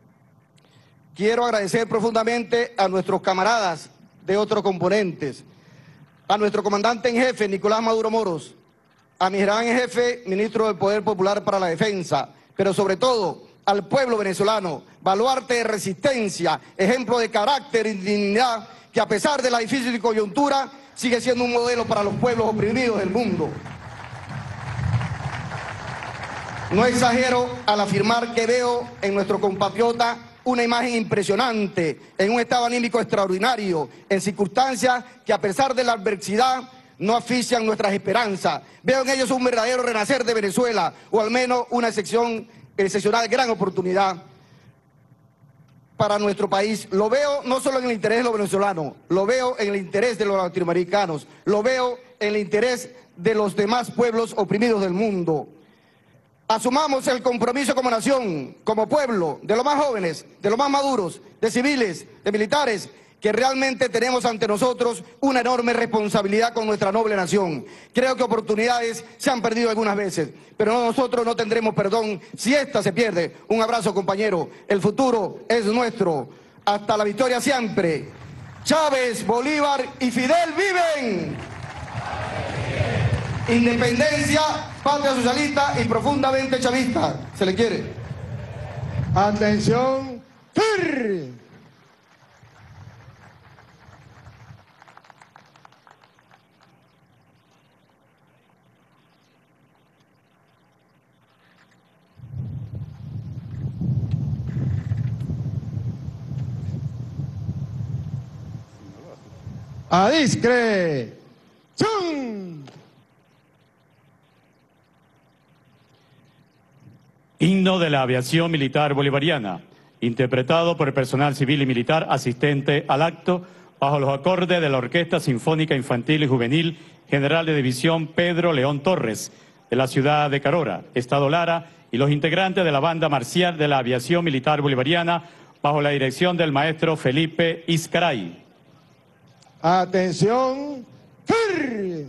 Quiero agradecer profundamente a nuestros camaradas de otros componentes, a nuestro comandante en jefe, Nicolás Maduro Moros, a mi general en jefe, ministro del Poder Popular para la Defensa, pero sobre todo al pueblo venezolano, baluarte de resistencia, ejemplo de carácter y dignidad, que a pesar de la difícil coyuntura, sigue siendo un modelo para los pueblos oprimidos del mundo. No exagero al afirmar que veo en nuestro compatriota una imagen impresionante, en un estado anímico extraordinario, en circunstancias que a pesar de la adversidad no asfixian nuestras esperanzas. Veo en ellos un verdadero renacer de Venezuela, o al menos una excepción, excepcional gran oportunidad para nuestro país. Lo veo no solo en el interés de los venezolanos, lo veo en el interés de los latinoamericanos, lo veo en el interés de los demás pueblos oprimidos del mundo. Asumamos el compromiso como nación, como pueblo, de los más jóvenes, de los más maduros, de civiles, de militares, que realmente tenemos ante nosotros una enorme responsabilidad con nuestra noble nación. Creo que oportunidades se han perdido algunas veces, pero nosotros no tendremos perdón si esta se pierde. Un abrazo, compañero. El futuro es nuestro. Hasta la victoria siempre. Chávez, Bolívar y Fidel viven. Independencia, patria socialista y profundamente chavista. Se le quiere. Atención. ¡Fir! A discre. ¡Chum! Himno de la Aviación Militar Bolivariana. interpretado por el personal civil y militar asistente al acto, bajo los acordes de la Orquesta Sinfónica Infantil y Juvenil General de División Pedro León Torres, de la ciudad de Carora, Estado Lara, y los integrantes de la Banda Marcial de la Aviación Militar Bolivariana, bajo la dirección del maestro Felipe Iscaray. Atención, ¡fir!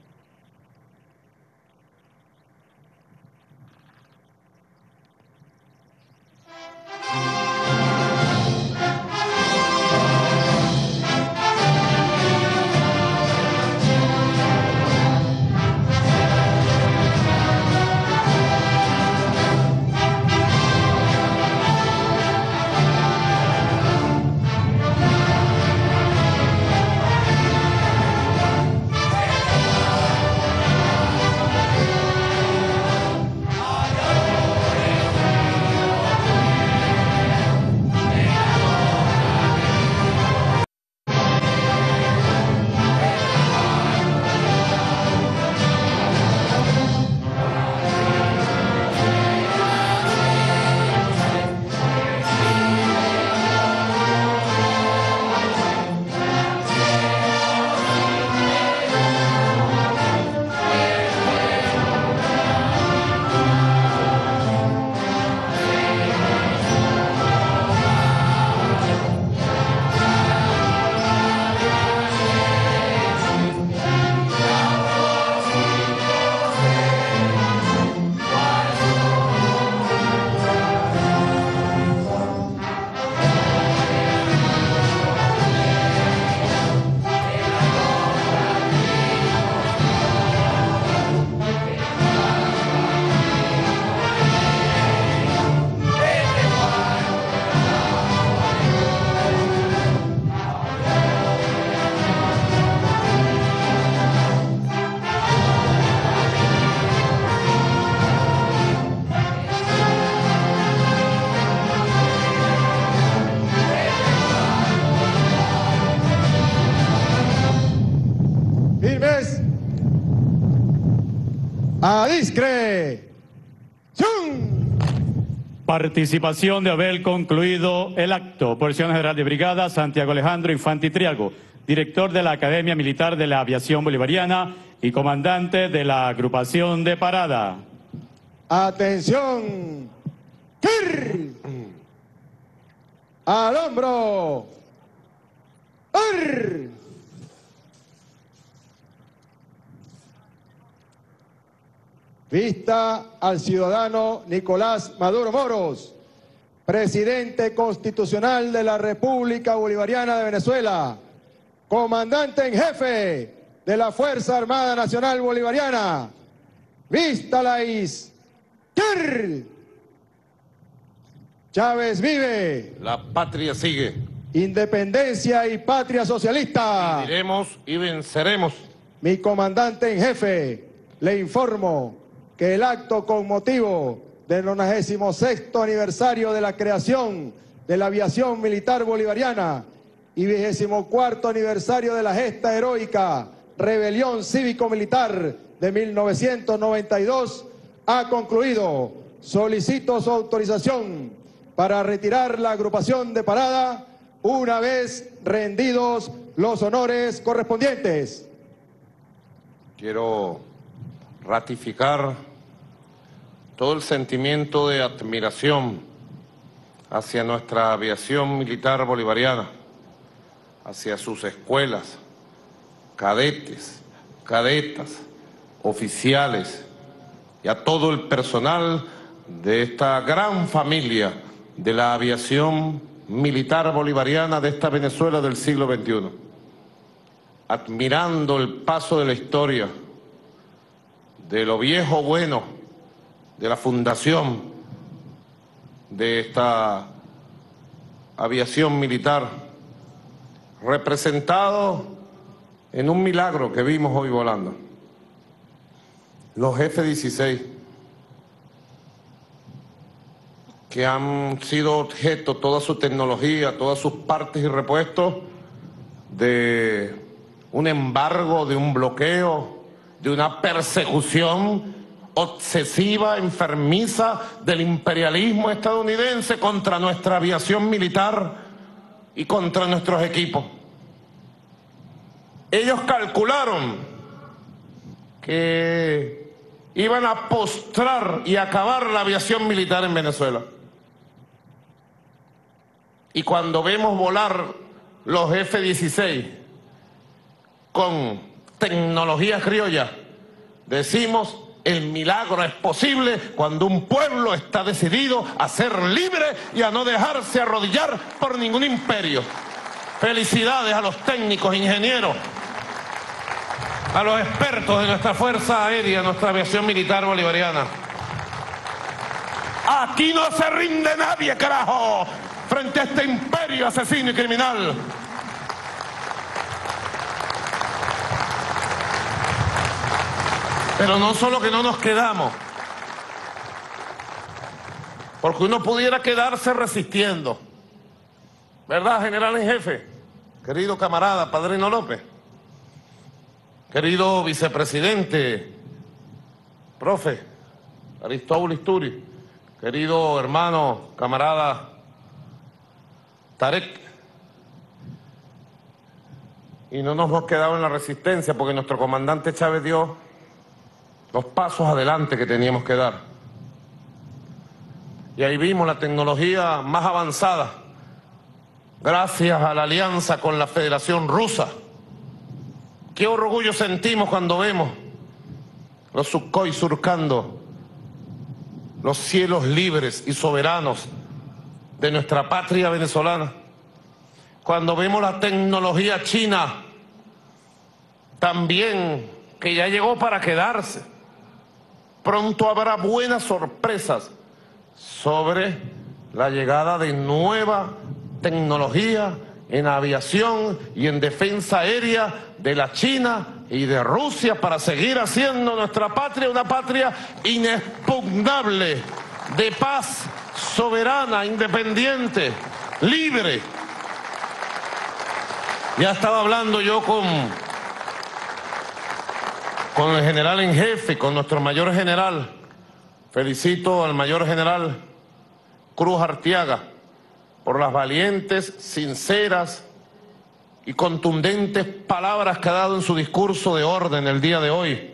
A discreción. Participación de haber concluido el acto. Porción General de Brigada, Santiago Alejandro Infante Triago, director de la Academia Militar de la Aviación Bolivariana y comandante de la agrupación de parada. Atención. ¡Kir! Al hombro. ¡Ar! Vista al ciudadano Nicolás Maduro Moros, presidente constitucional de la República Bolivariana de Venezuela, comandante en jefe de la Fuerza Armada Nacional Bolivariana. Vístalaís. ¡Kir! Chávez vive. La patria sigue. Independencia y patria socialista. Viviremos y venceremos. Mi comandante en jefe, le informo que el acto con motivo del nonagésimo sexto aniversario de la creación de la aviación militar bolivariana y vigésimo cuarto aniversario de la gesta heroica rebelión cívico-militar de mil novecientos noventa y dos ha concluido. Solicito su autorización para retirar la agrupación de parada una vez rendidos los honores correspondientes. Quiero ratificar todo el sentimiento de admiración hacia nuestra aviación militar bolivariana, hacia sus escuelas, cadetes, cadetas, oficiales y a todo el personal de esta gran familia de la aviación militar bolivariana de esta Venezuela del siglo veintiuno. Admirando el paso de la historia, de lo viejo bueno, de la fundación de esta aviación militar, representado en un milagro que vimos hoy volando. Los F dieciséis, que han sido objeto, toda su tecnología, todas sus partes y repuestos, de un embargo, de un bloqueo, de una persecución obsesiva, enfermiza del imperialismo estadounidense contra nuestra aviación militar y contra nuestros equipos. Ellos calcularon que iban a postrar y acabar la aviación militar en Venezuela. Y cuando vemos volar los F dieciséis con tecnología criolla, decimos: el milagro es posible cuando un pueblo está decidido a ser libre y a no dejarse arrodillar por ningún imperio. Felicidades a los técnicos, ingenieros, a los expertos de nuestra Fuerza Aérea, nuestra aviación militar bolivariana. Aquí no se rinde nadie, carajo, frente a este imperio asesino y criminal. Pero no solo que no nos quedamos, porque uno pudiera quedarse resistiendo, ¿verdad, general en jefe? Querido camarada Padrino López, querido vicepresidente, profe Aristóbulo Isturi, querido hermano, camarada Tarek. Y no nos hemos quedado en la resistencia porque nuestro comandante Chávez dio los pasos adelante que teníamos que dar. Y ahí vimos la tecnología más avanzada, gracias a la alianza con la Federación Rusa. Qué orgullo sentimos cuando vemos los Sukhoi surcando los cielos libres y soberanos de nuestra patria venezolana. Cuando vemos la tecnología china, también, que ya llegó para quedarse. Pronto habrá buenas sorpresas sobre la llegada de nueva tecnología en aviación y en defensa aérea de la China y de Rusia para seguir haciendo nuestra patria una patria inexpugnable, de paz, soberana, independiente, libre. Ya estaba hablando yo con, con el general en jefe, con nuestro mayor general. Felicito al mayor general Cruz Artiaga por las valientes, sinceras y contundentes palabras que ha dado en su discurso de orden el día de hoy.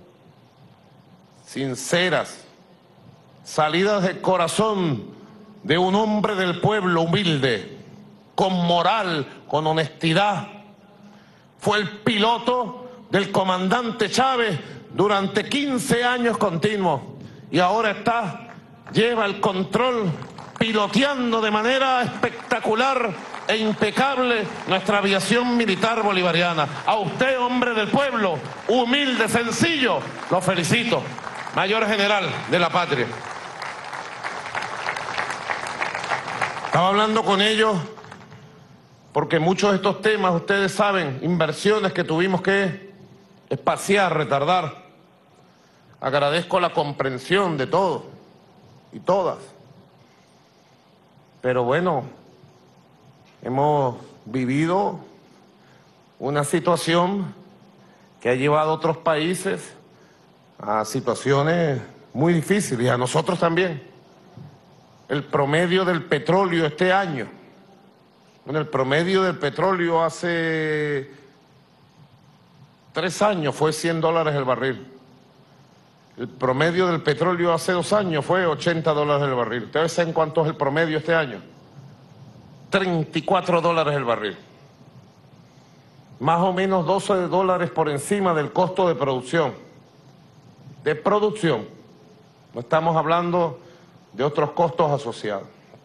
Sinceras, salidas del corazón de un hombre del pueblo humilde, con moral, con honestidad. Fue el piloto del comandante Chávez durante quince años continuos y ahora está, lleva el control, piloteando de manera espectacular e impecable nuestra aviación militar bolivariana. A usted, hombre del pueblo, humilde, sencillo, lo felicito, mayor general de la patria. Estaba hablando con ellos porque muchos de estos temas, ustedes saben, inversiones que tuvimos que espaciar, retardar. Agradezco la comprensión de todos y todas. Pero bueno, hemos vivido una situación que ha llevado a otros países a situaciones muy difíciles, y a nosotros también. El promedio del petróleo este año, bueno, el promedio del petróleo hace tres años fue cien dólares el barril. El promedio del petróleo hace dos años fue ochenta dólares el barril. ¿Ustedes saben cuánto es el promedio este año? treinta y cuatro dólares el barril. Más o menos doce dólares por encima del costo de producción. De producción. No estamos hablando de otros costos asociados.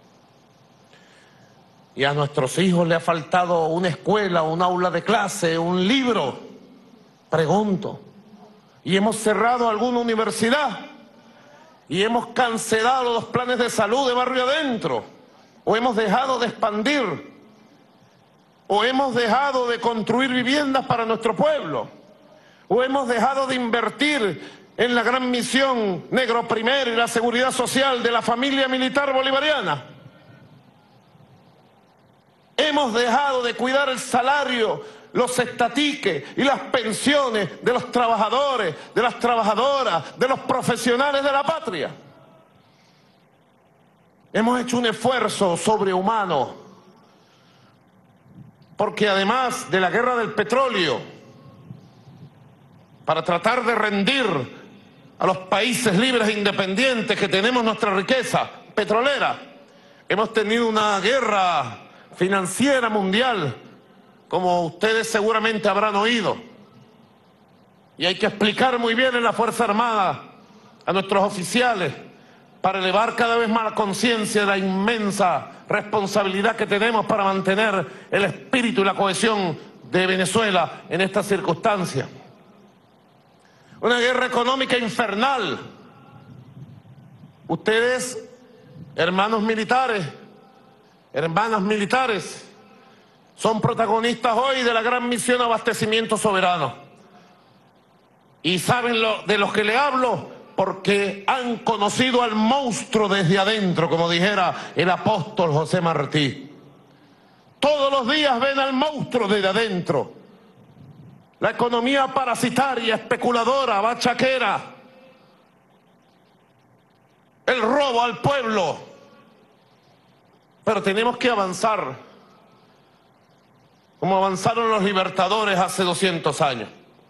Y a nuestros hijos le ha faltado una escuela, un aula de clase, un libro. Pregunto. Y hemos cerrado alguna universidad. Y hemos cancelado los planes de salud de barrio adentro. O hemos dejado de expandir. O hemos dejado de construir viviendas para nuestro pueblo. O hemos dejado de invertir en la gran misión Negro Primero y la seguridad social de la familia militar bolivariana. Hemos dejado de cuidar el salario los estatiques y las pensiones de los trabajadores, de las trabajadoras, de los profesionales de la patria. Hemos hecho un esfuerzo sobrehumano, porque además de la guerra del petróleo, para tratar de rendir a los países libres e independientes que tenemos nuestra riqueza petrolera, hemos tenido una guerra financiera mundial, como ustedes seguramente habrán oído. Y hay que explicar muy bien en la Fuerza Armada a nuestros oficiales para elevar cada vez más la conciencia de la inmensa responsabilidad que tenemos para mantener el espíritu y la cohesión de Venezuela en estas circunstancias. Una guerra económica infernal. Ustedes, hermanos militares, hermanas militares, son protagonistas hoy de la gran misión Abastecimiento Soberano. Y saben lo, de los que le hablo porque han conocido al monstruo desde adentro, como dijera el apóstol José Martí. Todos los días ven al monstruo desde adentro. La economía parasitaria, especuladora, bachaquera, el robo al pueblo. Pero tenemos que avanzar, como avanzaron los libertadores hace doscientos años.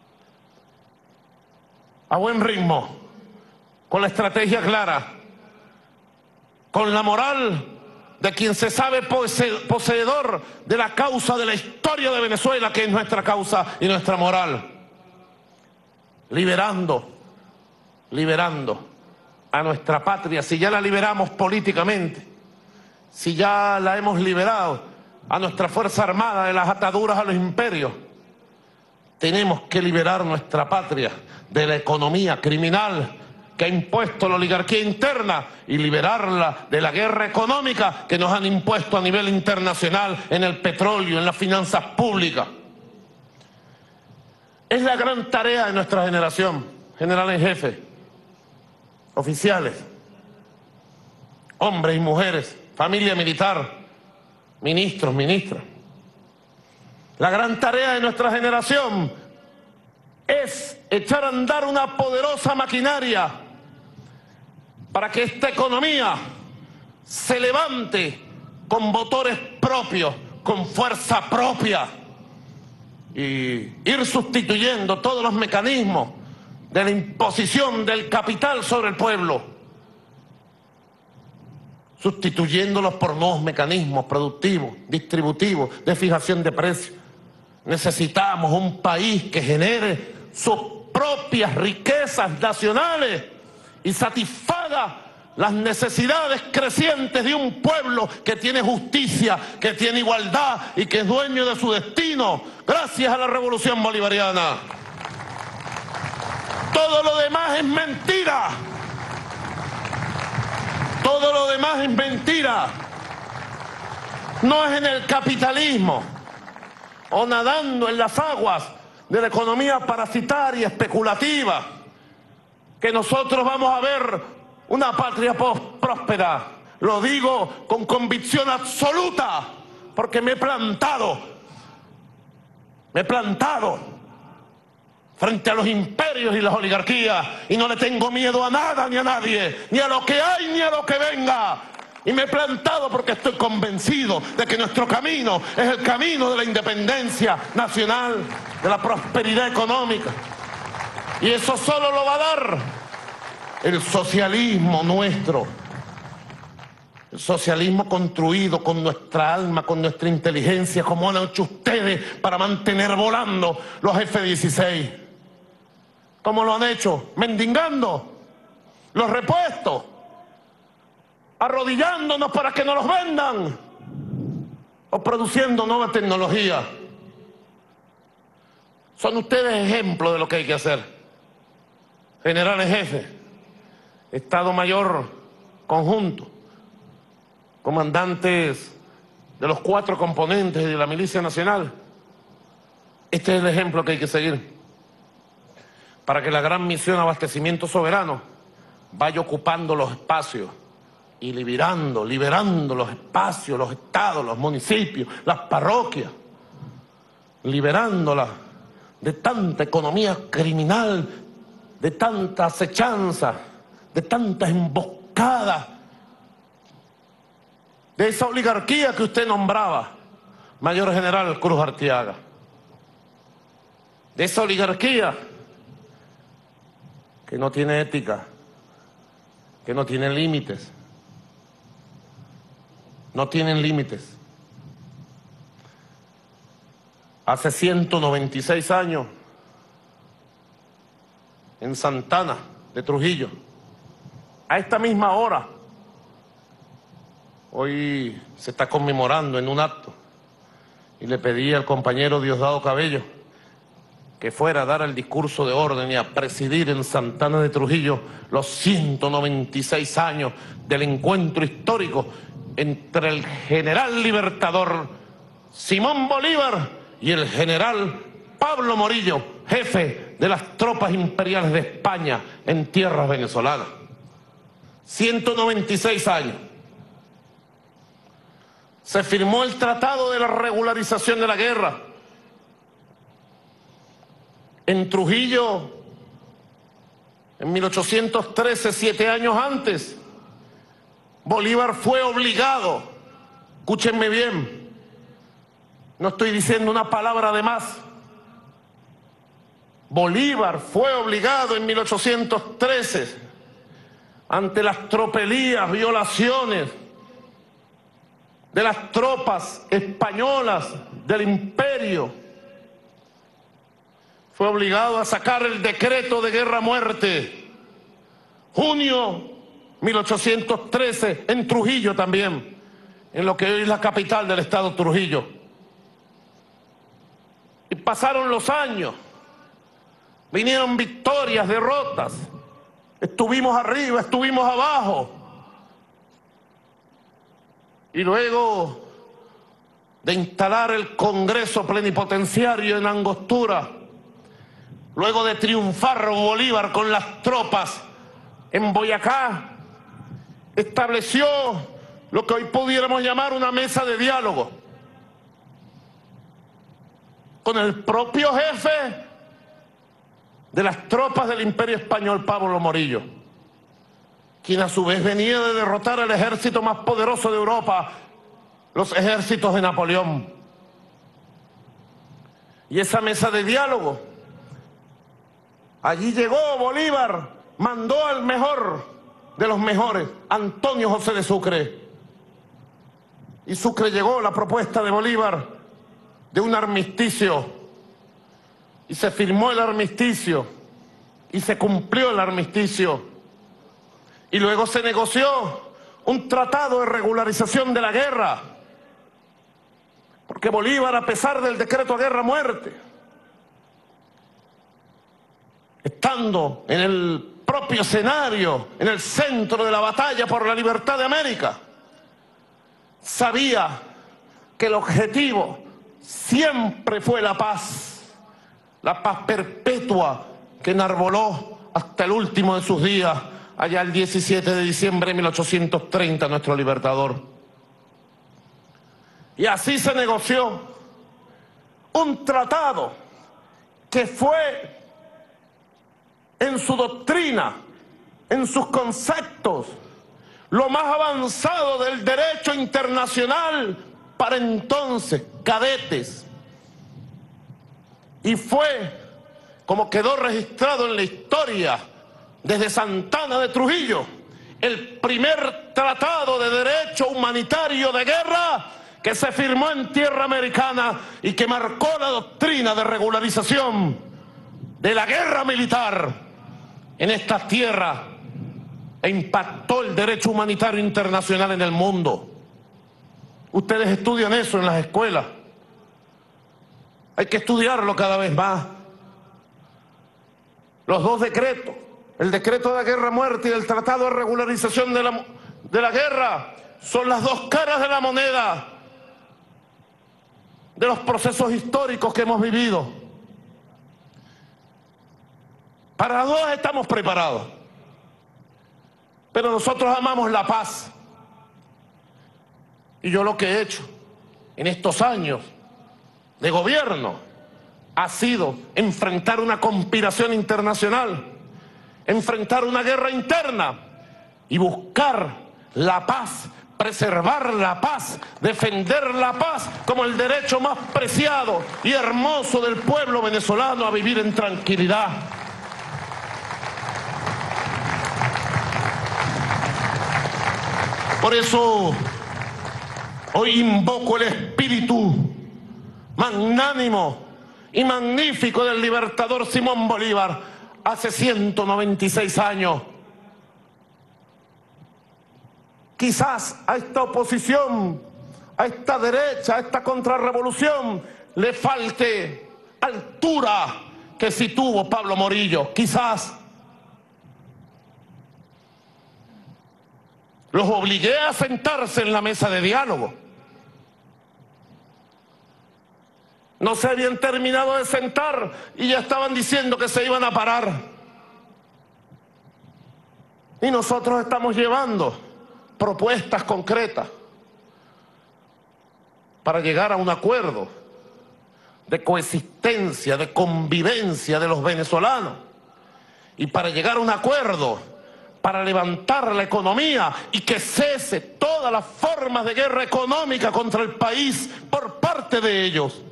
A buen ritmo, con la estrategia clara, con la moral de quien se sabe poseedor de la causa de la historia de Venezuela, que es nuestra causa y nuestra moral. Liberando, liberando a nuestra patria, si ya la liberamos políticamente, si ya la hemos liberado a nuestra Fuerza Armada de las ataduras a los imperios, tenemos que liberar nuestra patria de la economía criminal que ha impuesto la oligarquía interna y liberarla de la guerra económica que nos han impuesto a nivel internacional en el petróleo, en las finanzas públicas. Es la gran tarea de nuestra generación, general en jefe, oficiales, hombres y mujeres, familia militar, ministros, ministras. La gran tarea de nuestra generación es echar a andar una poderosa maquinaria para que esta economía se levante con motores propios, con fuerza propia, y ir sustituyendo todos los mecanismos de la imposición del capital sobre el pueblo, sustituyéndolos por nuevos mecanismos productivos, distributivos, de fijación de precios. Necesitamos un país que genere sus propias riquezas nacionales y satisfaga las necesidades crecientes de un pueblo que tiene justicia, que tiene igualdad y que es dueño de su destino gracias a la Revolución Bolivariana. Todo lo demás es mentira. Todo lo demás es mentira. No es en el capitalismo o nadando en las aguas de la economía parasitaria, especulativa, que nosotros vamos a ver una patria próspera. Lo digo con convicción absoluta, porque me he plantado, me he plantado frente a los imperios y las oligarquías, y no le tengo miedo a nada ni a nadie, ni a lo que hay ni a lo que venga. Y me he plantado porque estoy convencido de que nuestro camino es el camino de la independencia nacional, de la prosperidad económica. Y eso solo lo va a dar el socialismo nuestro. El socialismo construido con nuestra alma, con nuestra inteligencia, como han hecho ustedes para mantener volando los F dieciséis. ¿Cómo lo han hecho? Mendigando los repuestos, arrodillándonos para que nos los vendan, o produciendo nueva tecnología. Son ustedes ejemplo de lo que hay que hacer. General en jefe, Estado Mayor conjunto, comandantes de los cuatro componentes de la Milicia Nacional. Este es el ejemplo que hay que seguir para que la gran misión Abastecimiento Soberano vaya ocupando los espacios y liberando, liberando los espacios, los estados, los municipios, las parroquias, liberándola de tanta economía criminal, de tanta acechanza, de tanta emboscada, de esa oligarquía que usted nombraba, Mayor General Cruz Arteaga, de esa oligarquía que no tiene ética, que no tiene límites, no tienen límites. Hace ciento noventa y seis años, en Santana de Trujillo, a esta misma hora, hoy se está conmemorando en un acto, y le pedí al compañero Diosdado Cabello que fuera a dar el discurso de orden y a presidir en Santana de Trujillo los ciento noventa y seis años del encuentro histórico entre el general libertador Simón Bolívar y el general Pablo Morillo, jefe de las tropas imperiales de España en tierras venezolanas. ciento noventa y seis años. Se firmó el Tratado de la Regularización de la Guerra. En Trujillo, en mil ochocientos trece, siete años antes, Bolívar fue obligado, escúchenme bien, no estoy diciendo una palabra de más, Bolívar fue obligado en mil ochocientos trece, ante las tropelías, violaciones de las tropas españolas del imperio, fue obligado a sacar el decreto de guerra-muerte, junio mil ochocientos trece, en Trujillo también, en lo que hoy es la capital del estado Trujillo. Y pasaron los años, vinieron victorias, derrotas, estuvimos arriba, estuvimos abajo, y luego de instalar el Congreso Plenipotenciario en Angostura, luego de triunfar Bolívar con las tropas en Boyacá, estableció lo que hoy pudiéramos llamar una mesa de diálogo con el propio jefe de las tropas del Imperio Español, Pablo Morillo, quien a su vez venía de derrotar al ejército más poderoso de Europa, los ejércitos de Napoleón. Y esa mesa de diálogo, allí llegó Bolívar, mandó al mejor de los mejores, Antonio José de Sucre. Y Sucre llegó la propuesta de Bolívar de un armisticio, y se firmó el armisticio, y se cumplió el armisticio, y luego se negoció un tratado de regularización de la guerra, porque Bolívar, a pesar del decreto de guerra-muerte, estando en el propio escenario, en el centro de la batalla por la libertad de América, sabía que el objetivo siempre fue la paz, la paz perpetua que enarboló hasta el último de sus días, allá el diecisiete de diciembre de mil ochocientos treinta, nuestro libertador. Y así se negoció un tratado que fue, en su doctrina, en sus conceptos, lo más avanzado del derecho internacional para entonces, cadetes. Y fue, como quedó registrado en la historia, desde Santana de Trujillo, el primer tratado de derecho humanitario de guerra que se firmó en tierra americana y que marcó la doctrina de regularización de la guerra militar en estas tierras e impactó el derecho humanitario internacional en el mundo. Ustedes estudian eso en las escuelas. Hay que estudiarlo cada vez más. Los dos decretos, el decreto de guerra-muerte y el tratado de regularización de la, de la guerra, son las dos caras de la moneda de los procesos históricos que hemos vivido. Para las dos estamos preparados, pero nosotros amamos la paz. Y yo lo que he hecho en estos años de gobierno ha sido enfrentar una conspiración internacional, enfrentar una guerra interna y buscar la paz, preservar la paz, defender la paz como el derecho más preciado y hermoso del pueblo venezolano a vivir en tranquilidad. Por eso hoy invoco el espíritu magnánimo y magnífico del libertador Simón Bolívar hace ciento noventa y seis años. Quizás a esta oposición, a esta derecha, a esta contrarrevolución le falte altura que sí tuvo Pablo Morillo, quizás. Los obligué a sentarse en la mesa de diálogo. No se habían terminado de sentar y ya estaban diciendo que se iban a parar. Y nosotros estamos llevando propuestas concretas para llegar a un acuerdo de coexistencia, de convivencia de los venezolanos y para llegar a un acuerdo para levantar la economía y que cese todas las formas de guerra económica contra el país por parte de ellos.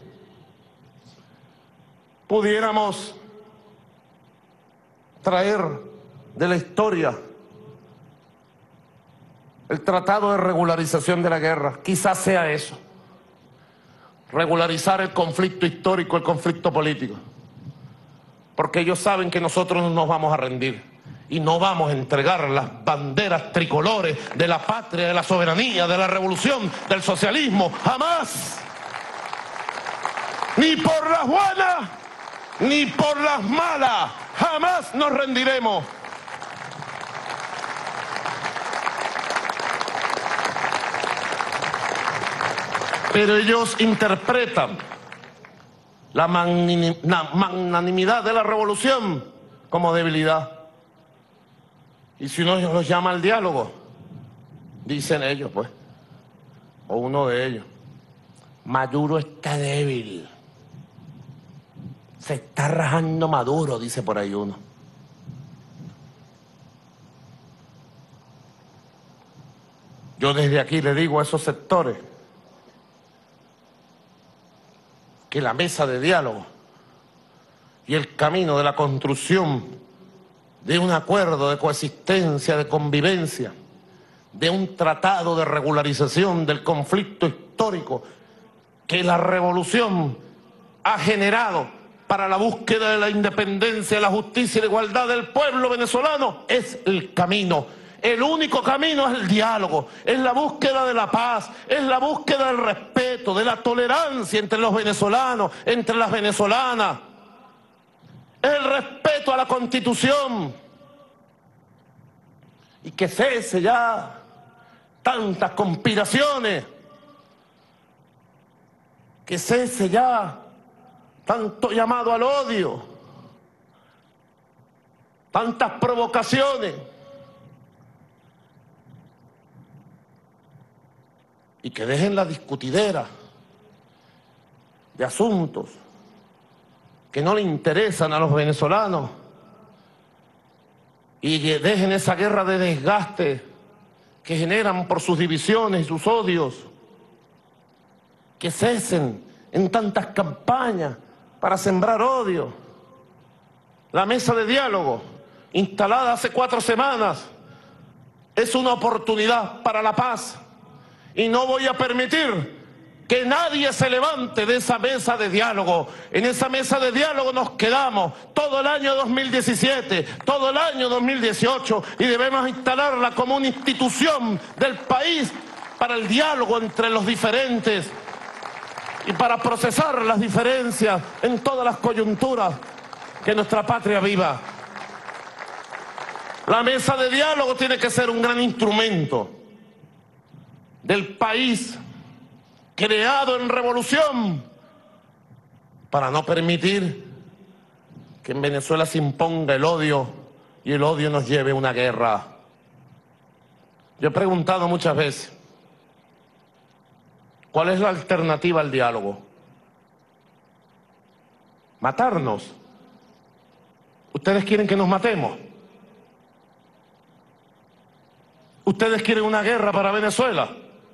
Pudiéramos traer de la historia el tratado de regularización de la guerra, quizás sea eso, regularizar el conflicto histórico, el conflicto político, porque ellos saben que nosotros no nos vamos a rendir. Y no vamos a entregar las banderas tricolores de la patria, de la soberanía, de la revolución, del socialismo, jamás. Ni por las buenas, ni por las malas, jamás nos rendiremos. Pero ellos interpretan la magnanimidad de la revolución como debilidad. Y si uno los llama al diálogo, dicen ellos, pues, o uno de ellos, Maduro está débil, se está rajando Maduro, dice por ahí uno. Yo desde aquí le digo a esos sectores que la mesa de diálogo y el camino de la construcción de un acuerdo de coexistencia, de convivencia, de un tratado de regularización del conflicto histórico que la revolución ha generado para la búsqueda de la independencia, la justicia y la igualdad del pueblo venezolano, es el camino. El único camino es el diálogo, es la búsqueda de la paz, es la búsqueda del respeto, de la tolerancia entre los venezolanos, entre las venezolanas. El respeto a la Constitución y que cese ya tantas conspiraciones, que cese ya tanto llamado al odio, tantas provocaciones y que dejen la discutidera de asuntos que no le interesan a los venezolanos y dejen esa guerra de desgaste que generan por sus divisiones y sus odios, que cesen en tantas campañas para sembrar odio. La mesa de diálogo, instalada hace cuatro semanas, es una oportunidad para la paz y no voy a permitir que nadie se levante de esa mesa de diálogo. En esa mesa de diálogo nos quedamos todo el año dos mil diecisiete, todo el año dos mil dieciocho y debemos instalarla como una institución del país para el diálogo entre los diferentes y para procesar las diferencias en todas las coyunturas que nuestra patria viva. La mesa de diálogo tiene que ser un gran instrumento del país creado en revolución para no permitir que en Venezuela se imponga el odio y el odio nos lleve a una guerra. Yo he preguntado muchas veces, ¿cuál es la alternativa al diálogo? matarnos. ¿Ustedes quieren que nos matemos? ¿Ustedes quieren una guerra para Venezuela?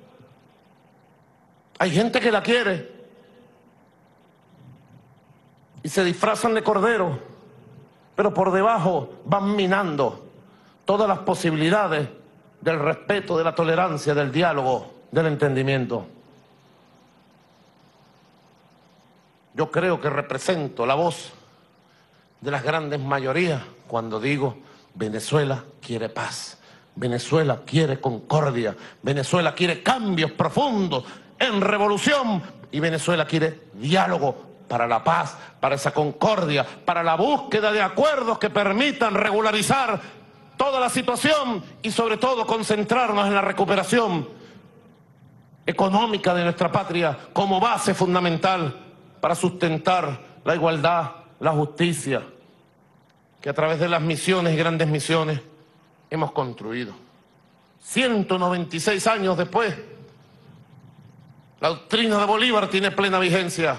Hay gente que la quiere y se disfrazan de cordero, pero por debajo van minando todas las posibilidades del respeto, de la tolerancia, del diálogo, del entendimiento. Yo creo que represento la voz de las grandes mayorías cuando digo Venezuela quiere paz, Venezuela quiere concordia, Venezuela quiere cambios profundos en revolución y Venezuela quiere diálogo para la paz, para esa concordia, para la búsqueda de acuerdos que permitan regularizar toda la situación y sobre todo concentrarnos en la recuperación económica de nuestra patria como base fundamental para sustentar la igualdad, la justicia, que a través de las misiones y grandes misiones hemos construido. ciento noventa y seis años después, la doctrina de Bolívar tiene plena vigencia.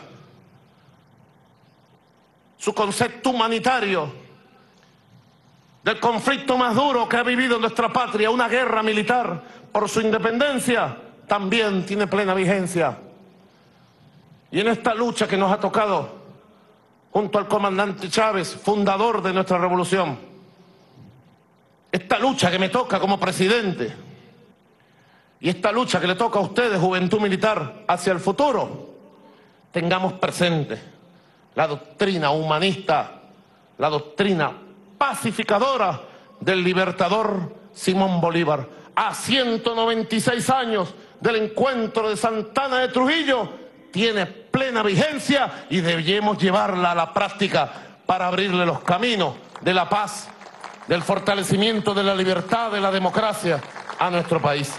Su concepto humanitario del conflicto más duro que ha vivido nuestra patria, una guerra militar por su independencia, también tiene plena vigencia. Y en esta lucha que nos ha tocado, junto al comandante Chávez, fundador de nuestra revolución, esta lucha que me toca como presidente, y esta lucha que le toca a ustedes, Juventud Militar, hacia el futuro, tengamos presente la doctrina humanista, la doctrina pacificadora del libertador Simón Bolívar. A ciento noventa y seis años del encuentro de Santana de Trujillo, tiene plena vigencia y debemos llevarla a la práctica para abrirle los caminos de la paz, del fortalecimiento de la libertad, de la democracia a nuestro país.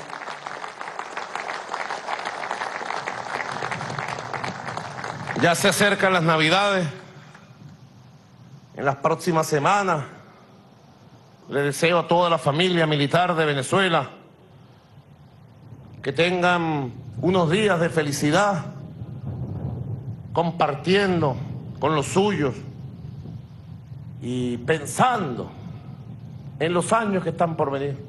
Ya se acercan las Navidades. En las próximas semanas le deseo a toda la familia militar de Venezuela que tengan unos días de felicidad, compartiendo con los suyos y pensando en los años que están por venir,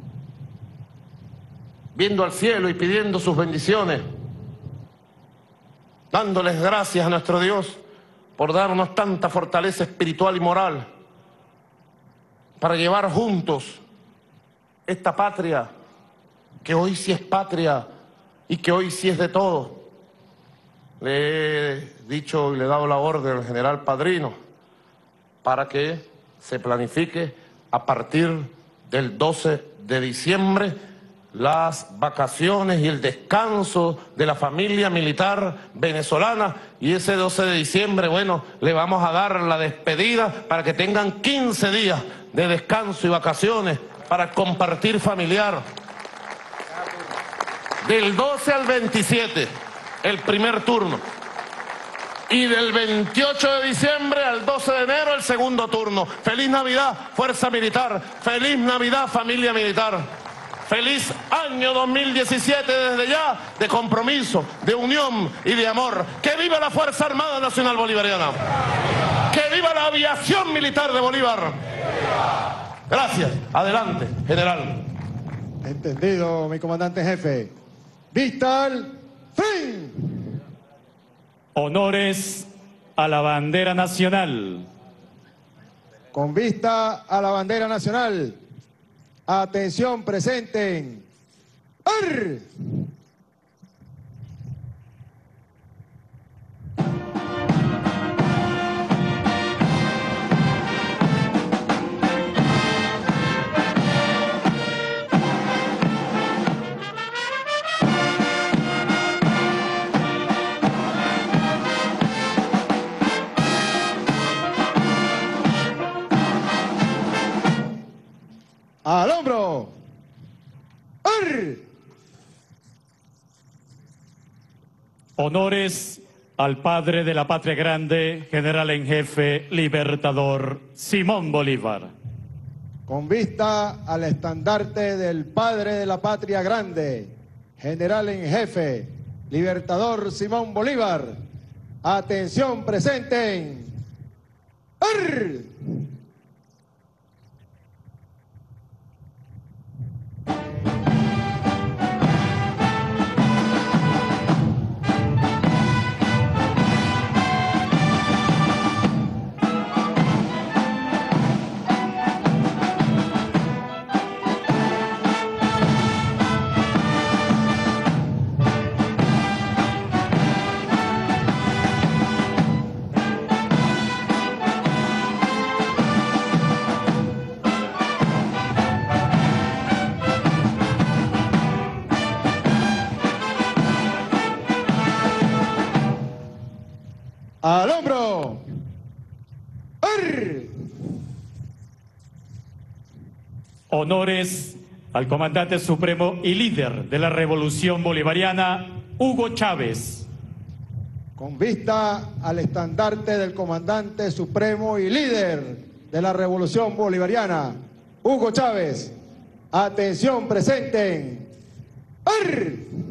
viendo al cielo y pidiendo sus bendiciones, dándoles gracias a nuestro Dios por darnos tanta fortaleza espiritual y moral para llevar juntos esta patria que hoy sí es patria y que hoy sí es de todos. Le he dicho y le he dado la orden al general Padrino para que se planifique a partir del doce de diciembre las vacaciones y el descanso de la familia militar venezolana, y ese doce de diciembre, bueno, le vamos a dar la despedida para que tengan quince días de descanso y vacaciones para compartir familiar. Del doce al veintisiete, el primer turno. Y del veintiocho de diciembre al doce de enero, el segundo turno. Feliz Navidad, Fuerza Militar. Feliz Navidad, familia militar. Feliz año dos mil diecisiete desde ya, de compromiso, de unión y de amor. ¡Que viva la Fuerza Armada Nacional Bolivariana! ¡Que viva la aviación militar de Bolívar! Gracias. Adelante, general. Entendido, mi comandante jefe. ¡Vista al fin! Honores a la bandera nacional. Con vista a la bandera nacional. Atención, presenten. ¡Ar! ¡Al hombro! ¡Ar! Honores al padre de la patria grande, general en jefe, libertador Simón Bolívar. Con vista al estandarte del padre de la patria grande, general en jefe, libertador Simón Bolívar. Atención, presenten. ¡Ar! Al hombro. ¡Ar! Honores al comandante supremo y líder de la Revolución Bolivariana, Hugo Chávez. Con vista al estandarte del comandante supremo y líder de la Revolución Bolivariana, Hugo Chávez. Atención, presenten. ¡Ar!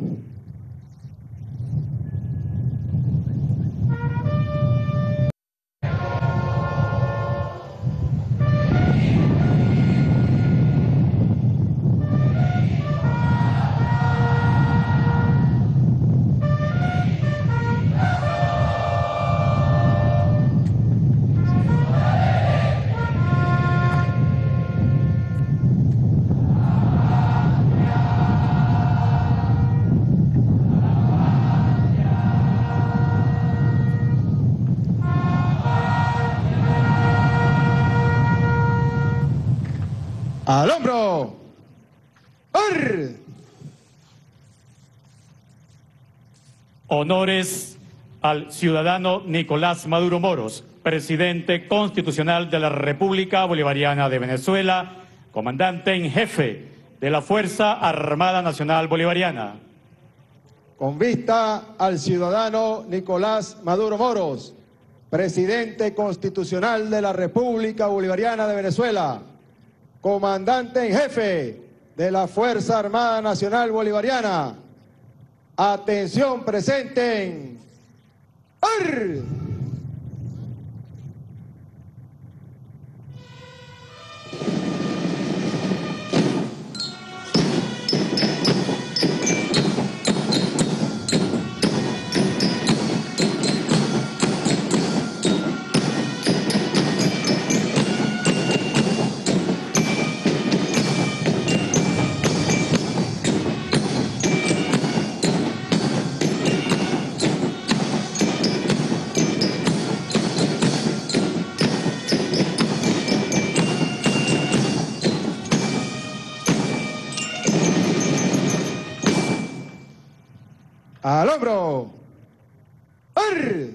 Al hombro. ¡Ar! Honores al ciudadano Nicolás Maduro Moros, presidente constitucional de la República Bolivariana de Venezuela, comandante en jefe de la Fuerza Armada Nacional Bolivariana. Con vista al ciudadano Nicolás Maduro Moros, presidente constitucional de la República Bolivariana de Venezuela, comandante en jefe de la Fuerza Armada Nacional Bolivariana. Atención, presenten. ¡Ar! Al hombro. ¡Ar!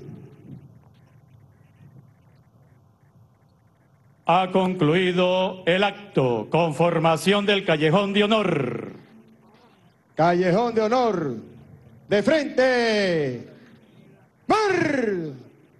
Ha concluido el acto. Conformación del Callejón de Honor. Callejón de Honor. De frente. ¡Mar!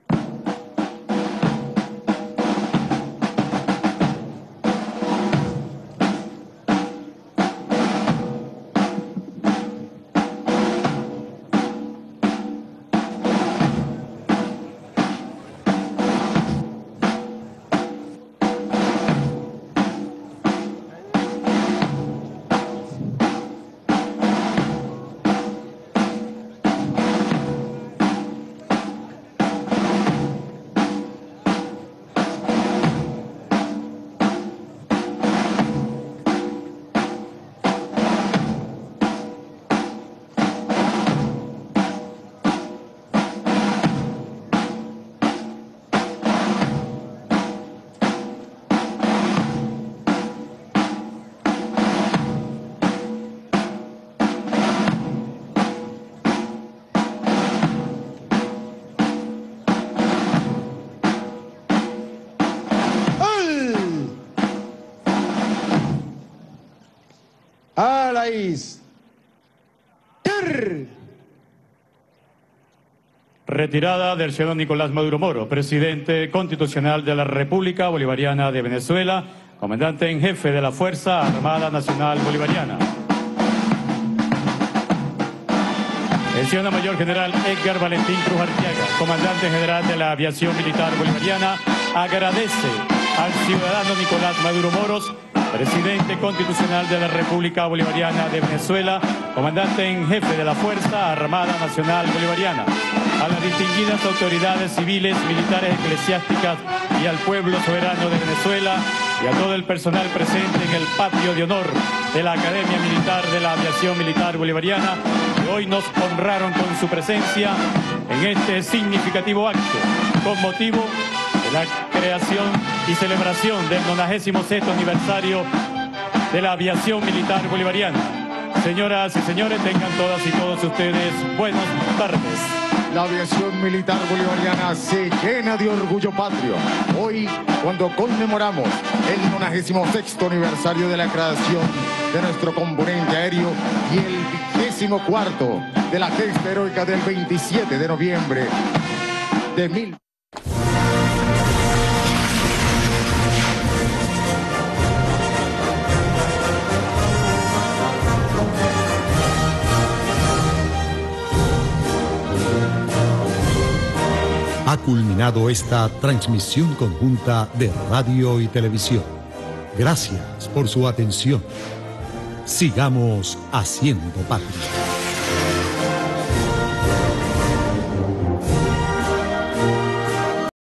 A la is. Retirada del ciudadano Nicolás Maduro Moro, presidente constitucional de la República Bolivariana de Venezuela, comandante en jefe de la Fuerza Armada Nacional Bolivariana. El ciudadano mayor general Edgar Valentín Cruz Arteaga, comandante general de la Aviación Militar Bolivariana, agradece al ciudadano Nicolás Maduro Moros, presidente constitucional de la República Bolivariana de Venezuela, comandante en jefe de la Fuerza Armada Nacional Bolivariana, a las distinguidas autoridades civiles, militares, eclesiásticas y al pueblo soberano de Venezuela y a todo el personal presente en el patio de honor de la Academia Militar de la Aviación Militar Bolivariana, que hoy nos honraron con su presencia en este significativo acto con motivo de la creación y celebración del nonagésimo sexto aniversario de la aviación militar bolivariana. Señoras y señores, tengan todas y todos ustedes buenas tardes. La aviación militar bolivariana se llena de orgullo patrio. Hoy, cuando conmemoramos el nonagésimo sexto aniversario de la creación de nuestro componente aéreo y el vigésimo cuarto de la gesta heroica del veintisiete de noviembre de mil... Ha culminado esta transmisión conjunta de radio y televisión. Gracias por su atención. Sigamos haciendo patria.